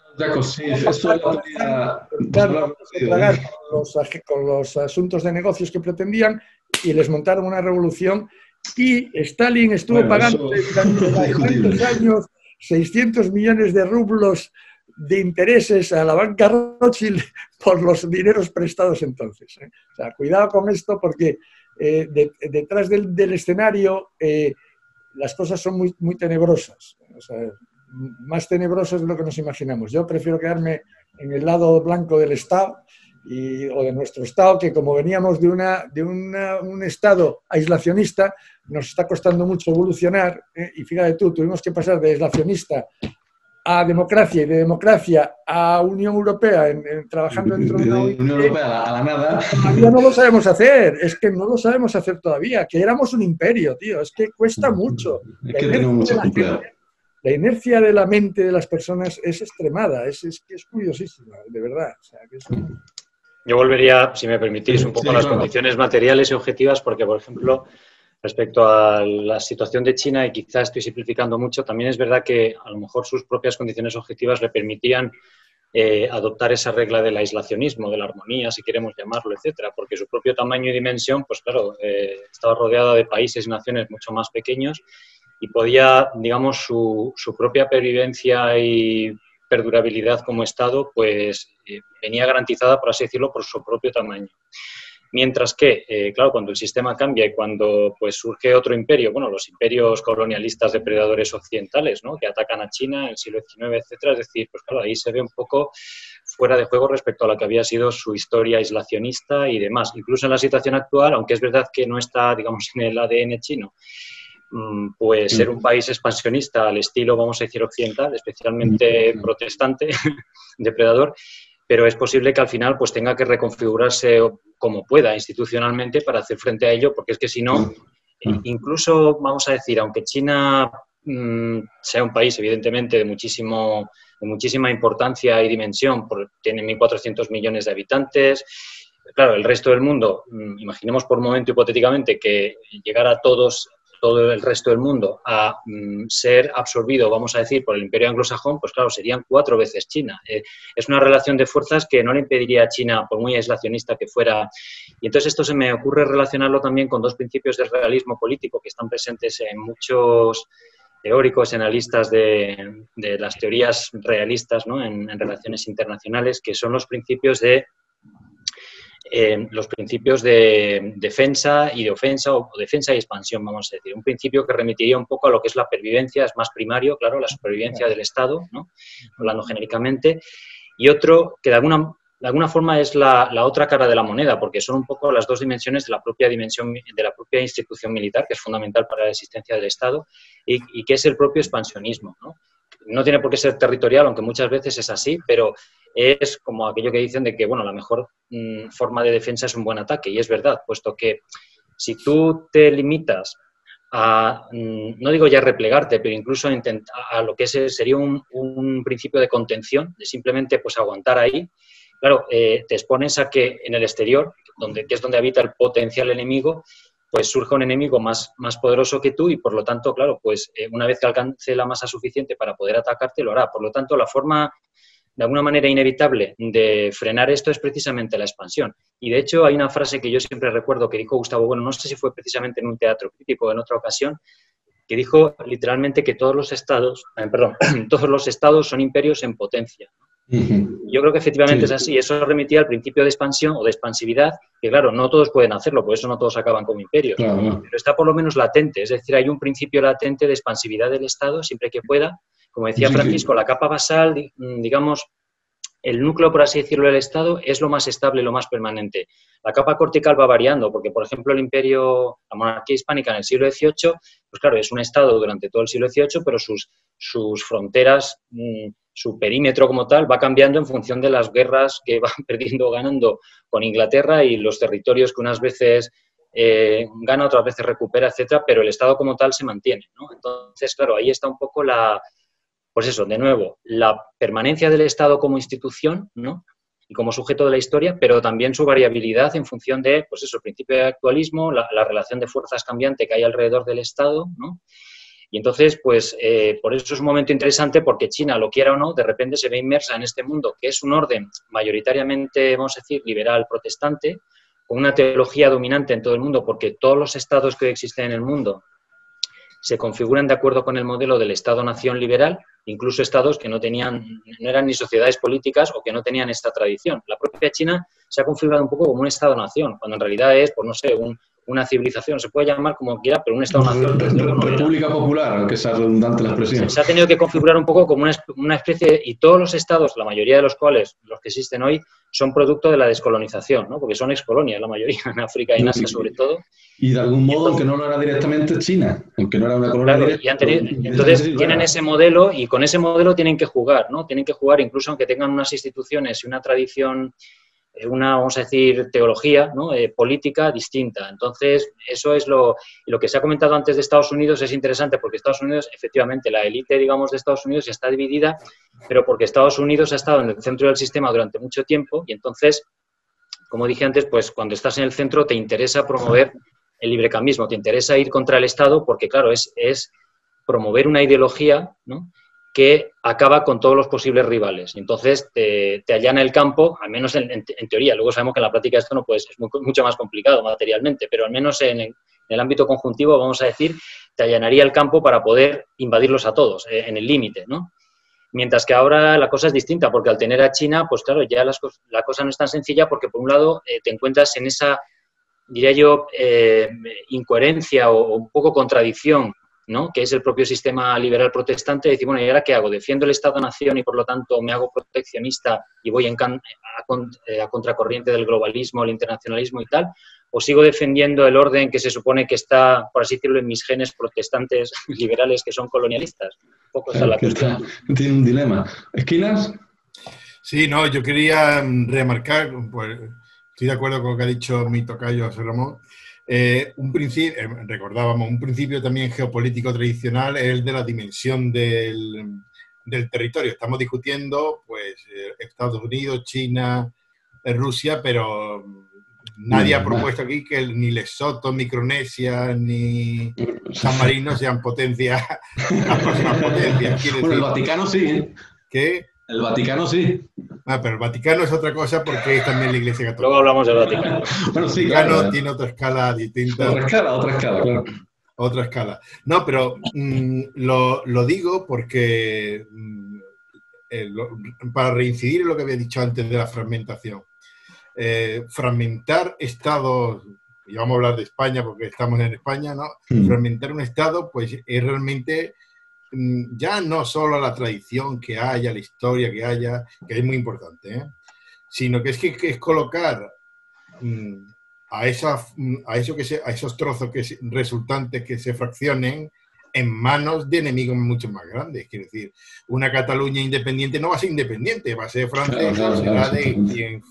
Jaco, sí, eso es la teoría. Claro, tragar con los, con los asuntos de negocios que pretendían y les montaron una revolución. Y Stalin estuvo bueno, pagando durante tantos años seiscientos millones de rublos de intereses a la banca Rothschild por los dineros prestados entonces. ¿eh? O sea, cuidado con esto porque eh, de, detrás del, del escenario eh, las cosas son muy, muy tenebrosas. O sea, más tenebrosas de lo que nos imaginamos. Yo prefiero quedarme en el lado blanco del Estado y, o de nuestro Estado, que como veníamos de, una, de una, un Estado aislacionista, nos está costando mucho evolucionar. ¿eh? Y fíjate tú, tuvimos que pasar de aislacionista a democracia y de democracia a Unión Europea, en, en, trabajando dentro de una Unión Europea a la nada. Todavía no lo sabemos hacer, es que no lo sabemos hacer todavía, que éramos un imperio, tío, es que cuesta mucho. Es que tenemos mucho complejo. La inercia de la mente de las personas es extremada, es, es, es curiosísima, de verdad. O sea, que eso... Yo volvería, si me permitís, un poco sí, a las claro. condiciones materiales y objetivas, porque, por ejemplo, respecto a la situación de China, y quizás estoy simplificando mucho, también es verdad que a lo mejor sus propias condiciones objetivas le permitían eh, adoptar esa regla del aislacionismo, de la armonía, si queremos llamarlo, etcétera, porque su propio tamaño y dimensión, pues claro, eh, estaba rodeada de países y naciones mucho más pequeños y podía, digamos, su, su propia pervivencia y perdurabilidad como Estado, pues eh, venía garantizada, por así decirlo, por su propio tamaño. Mientras que, eh, claro, cuando el sistema cambia y cuando pues, surge otro imperio, bueno, los imperios colonialistas depredadores occidentales, ¿no? Que atacan a China en el siglo diecinueve, etcétera, es decir, pues claro, ahí se ve un poco fuera de juego respecto a lo que había sido su historia aislacionista y demás. Incluso en la situación actual, aunque es verdad que no está, digamos, en el A D N chino, pues ser un país expansionista al estilo, vamos a decir, occidental, especialmente protestante, depredador, pero es posible que al final pues tenga que reconfigurarse como pueda institucionalmente para hacer frente a ello, porque es que si no, incluso, vamos a decir, aunque China mmm, sea un país evidentemente de, muchísimo, de muchísima importancia y dimensión, porque tiene mil cuatrocientos millones de habitantes, claro, el resto del mundo, imaginemos por un momento hipotéticamente que llegara a todos... todo el resto del mundo a mm, ser absorbido, vamos a decir, por el imperio anglosajón, pues claro, serían cuatro veces China. Eh, es una relación de fuerzas que no le impediría a China, por muy aislacionista que fuera. Y entonces esto se me ocurre relacionarlo también con dos principios del realismo político que están presentes en muchos teóricos, analistas de, de las teorías realistas, ¿no? en, en relaciones internacionales, que son los principios de Eh, los principios de defensa y de ofensa o defensa y expansión, vamos a decir. Un principio que remitiría un poco a lo que es la pervivencia, es más primario, claro, la supervivencia del Estado, ¿no? Hablando genéricamente, y otro que de alguna, de alguna forma es la, la otra cara de la moneda, porque son un poco las dos dimensiones de la propia dimensión, de la propia institución militar, que es fundamental para la existencia del Estado, y, y que es el propio expansionismo, ¿no? No tiene por qué ser territorial, aunque muchas veces es así, pero es como aquello que dicen de que, bueno, la mejor mmm, forma de defensa es un buen ataque, y es verdad, puesto que si tú te limitas a, mmm, no digo ya replegarte, pero incluso a, intentar, a lo que es, sería un, un principio de contención, de simplemente pues aguantar ahí, claro, eh, te expones a que en el exterior, donde, que es donde habita el potencial enemigo, pues surge un enemigo más, más poderoso que tú y, por lo tanto, claro, pues eh, una vez que alcance la masa suficiente para poder atacarte, lo hará. Por lo tanto, la forma, de alguna manera inevitable, de frenar esto es precisamente la expansión. Y, de hecho, hay una frase que yo siempre recuerdo que dijo Gustavo Bueno, no sé si fue precisamente en un teatro crítico o en otra ocasión, que dijo literalmente que todos los estados, eh, perdón, todos los estados son imperios en potencia. Yo creo que efectivamente sí. Es así. Eso remitía al principio de expansión o de expansividad, que claro, no todos pueden hacerlo, por eso no todos acaban como imperios, claro. Pero está por lo menos latente, es decir, hay un principio latente de expansividad del Estado siempre que pueda. Como decía sí, Francisco, sí. La capa basal, digamos, el núcleo, por así decirlo, del Estado es lo más estable, lo más permanente. La capa cortical va variando, porque, por ejemplo, el imperio, la monarquía hispánica en el siglo dieciocho, pues claro, es un Estado durante todo el siglo dieciocho, pero sus, sus fronteras, su perímetro como tal, va cambiando en función de las guerras que van perdiendo o ganando con Inglaterra y los territorios que unas veces eh, gana, otras veces recupera, etcétera, pero el Estado como tal se mantiene, ¿no? Entonces, claro, ahí está un poco la... Pues eso, de nuevo, la permanencia del Estado como institución, ¿no? Y como sujeto de la historia, pero también su variabilidad en función de, pues eso, el principio de actualismo, la, la relación de fuerzas cambiante que hay alrededor del Estado, ¿no? Y entonces, pues, eh, por eso es un momento interesante, porque China, lo quiera o no, de repente se ve inmersa en este mundo, que es un orden mayoritariamente, vamos a decir, liberal protestante, con una teología dominante en todo el mundo, porque todos los estados que hoy existen en el mundo se configuran de acuerdo con el modelo del Estado-nación liberal, incluso estados que no tenían, no eran ni sociedades políticas o que no tenían esta tradición. La propia China se ha configurado un poco como un Estado-nación, cuando en realidad es, pues no sé, un, una civilización, se puede llamar como quiera, pero un Estado-nación. República Popular, aunque sea redundante la expresión. Se ha tenido que configurar un poco como una, una especie, y todos los estados, la mayoría de los cuales, los que existen hoy, son producto de la descolonización, ¿no? Porque son excolonias la mayoría, en África y en Asia sobre todo. Y de algún modo, aunque no lo era directamente China, aunque no era una colonia claro, directa, y han tenido, entonces sí, tienen ese modelo y con ese modelo tienen que jugar, ¿no? Tienen que jugar incluso aunque tengan unas instituciones y una tradición, una, vamos a decir, teología, ¿no? eh, política distinta. Entonces, eso es lo, lo que se ha comentado antes de Estados Unidos, es interesante porque Estados Unidos, efectivamente, la élite, digamos, de Estados Unidos está dividida, pero porque Estados Unidos ha estado en el centro del sistema durante mucho tiempo y entonces, como dije antes, pues cuando estás en el centro te interesa promover el librecambismo, te interesa ir contra el Estado porque, claro, es, es promover una ideología, ¿no?, que acaba con todos los posibles rivales. Entonces, te, te allana el campo, al menos en, en, en teoría. Luego sabemos que en la práctica esto no puede ser, es muy, mucho más complicado materialmente, pero al menos en, en el ámbito conjuntivo, vamos a decir, te allanaría el campo para poder invadirlos a todos, eh, en el límite, ¿no? Mientras que ahora la cosa es distinta, porque al tener a China, pues claro, ya las, la cosa no es tan sencilla, porque por un lado eh, te encuentras en esa, diría yo, eh, incoherencia o, o un poco contradicción, ¿no?, que es el propio sistema liberal protestante, de decir, bueno, ¿y ahora qué hago? ¿Defiendo el Estado-nación y por lo tanto me hago proteccionista y voy en can a, a contracorriente del globalismo, el internacionalismo y tal? ¿O sigo defendiendo el orden que se supone que está, por así decirlo, en mis genes protestantes liberales que son colonialistas? Un poco esa es la cuestión. Tiene un dilema. ¿Esquinas? Sí, no, yo quería remarcar, pues estoy de acuerdo con lo que ha dicho mi tocayo José Ramón. Eh, un principio, eh, recordábamos, un principio también geopolítico tradicional es el de la dimensión del, del territorio. Estamos discutiendo, pues, eh, Estados Unidos, China, eh, Rusia, pero nadie ha propuesto aquí que el, ni Lesoto, Micronesia, ni San Marino sean potencias, las próximas potencias. Bueno, decir, el Vaticano sí, ¿eh? ¿Qué? El Vaticano sí. Ah, pero el Vaticano es otra cosa porque es también la Iglesia Católica. Luego hablamos del Vaticano. Bueno, sí, el Vaticano claro, tiene otra escala distinta. Otra escala, otra escala, claro. Otra escala. No, pero mmm, lo, lo digo porque mmm, eh, lo, para reincidir en lo que había dicho antes de la fragmentación. Eh, fragmentar estados, y vamos a hablar de España porque estamos en España, ¿no? Mm. Fragmentar un estado, pues es realmente ya no solo la tradición que haya, la historia que haya, que es muy importante, ¿eh? Sino que es que, que es colocar mmm, a, esa, a, eso que se, a esos trozos que se, resultantes que se fraccionen en manos de enemigos mucho más grandes. Quiero decir, una Cataluña independiente no va a ser independiente, va a ser francesa, claro, claro, será de quien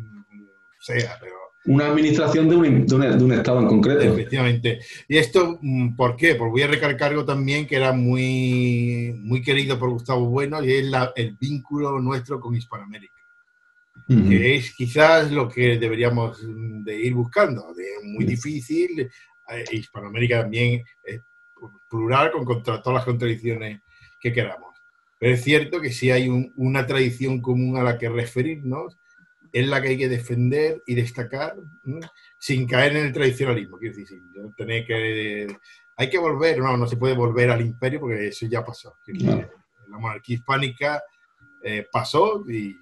sea, pero... Una administración de un, de, un, de un Estado en concreto. Efectivamente. ¿Y esto por qué? Pues voy a recalcar algo también que era muy, muy querido por Gustavo Bueno, y es la, el vínculo nuestro con Hispanoamérica. Uh-huh. Que es quizás lo que deberíamos de ir buscando. Es muy difícil. Eh, Hispanoamérica también es plural, con contra, todas las contradicciones que queramos. Pero es cierto que si hay un, una tradición común a la que referirnos, es la que hay que defender y destacar, ¿no?, sin caer en el tradicionalismo. Quiero decir, sin tener que... Hay que volver, no, no se puede volver al imperio porque eso ya pasó. No. La monarquía hispánica eh, pasó, y,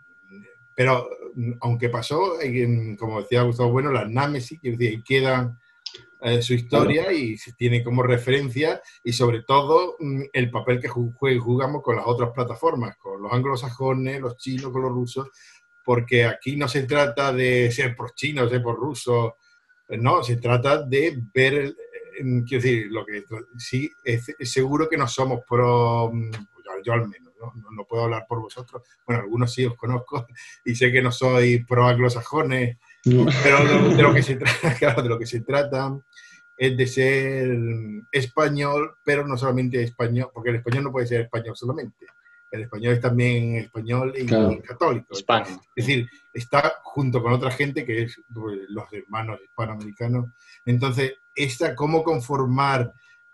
pero aunque pasó, como decía Gustavo Bueno, las námesis, quiero decir, quedan eh, su historia, claro, y se tiene como referencia, y sobre todo el papel que jugamos con las otras plataformas, con los anglosajones, los chinos, con los rusos, porque aquí no se trata de ser por chinos, ser por rusos, no, se trata de ver, quiero decir, lo que sí, es, es seguro que no somos pro, yo al menos, ¿no? No, no puedo hablar por vosotros, bueno, algunos sí os conozco y sé que no soy pro anglosajones, no, pero de, de lo que se trata, claro, de lo que se trata es de ser español, pero no solamente español, porque el español no puede ser español solamente. El español es también español y, claro, católico. Hispano. Es decir, está junto con otra gente que es pues, los hermanos hispanoamericanos. Entonces, esta, cómo conformar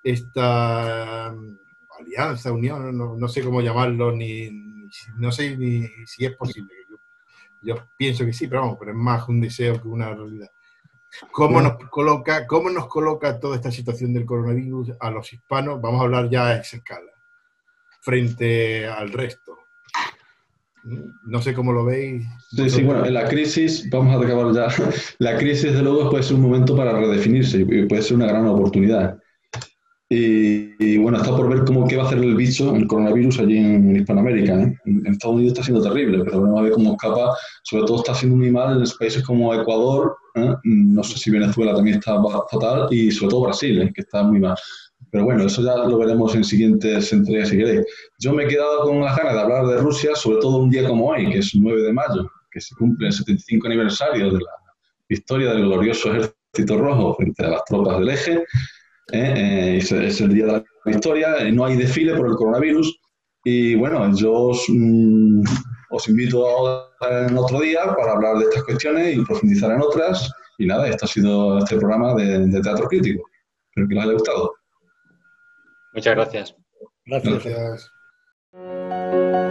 esta alianza, unión, no, no sé cómo llamarlo, ni, ni no sé ni si es posible. Yo, yo pienso que sí, pero vamos, pero es más un deseo que una realidad. ¿Cómo nos coloca, cómo nos coloca toda esta situación del coronavirus a los hispanos? Vamos a hablar ya a esa escala, frente al resto. No sé cómo lo veis. Sí, sí, bueno, en la crisis, vamos a acabar ya, la crisis desde luego puede ser un momento para redefinirse y puede ser una gran oportunidad. Y, y bueno, está por ver cómo qué va a hacer el bicho, el coronavirus allí en Hispanoamérica, ¿eh? En Estados Unidos está siendo terrible, pero vamos a ver cómo escapa, sobre todo está haciendo muy mal en los países como Ecuador, ¿eh? No sé si Venezuela también está fatal, y sobre todo Brasil, ¿eh? Que está muy mal. Pero bueno, eso ya lo veremos en siguientes entregas si queréis. Yo me he quedado con las ganas de hablar de Rusia, sobre todo un día como hoy, que es nueve de mayo, que se cumple el setenta y cinco aniversario de la victoria del glorioso Ejército Rojo frente a las tropas del Eje. ¿eh? Eh, es, es el día de la victoria, eh, no hay desfile por el coronavirus, y bueno, yo os, mm, os invito a, en otro día para hablar de estas cuestiones y profundizar en otras. Y nada, esto ha sido este programa de, de Teatro Crítico. Espero que les haya gustado. Muchas gracias. Gracias. Gracias.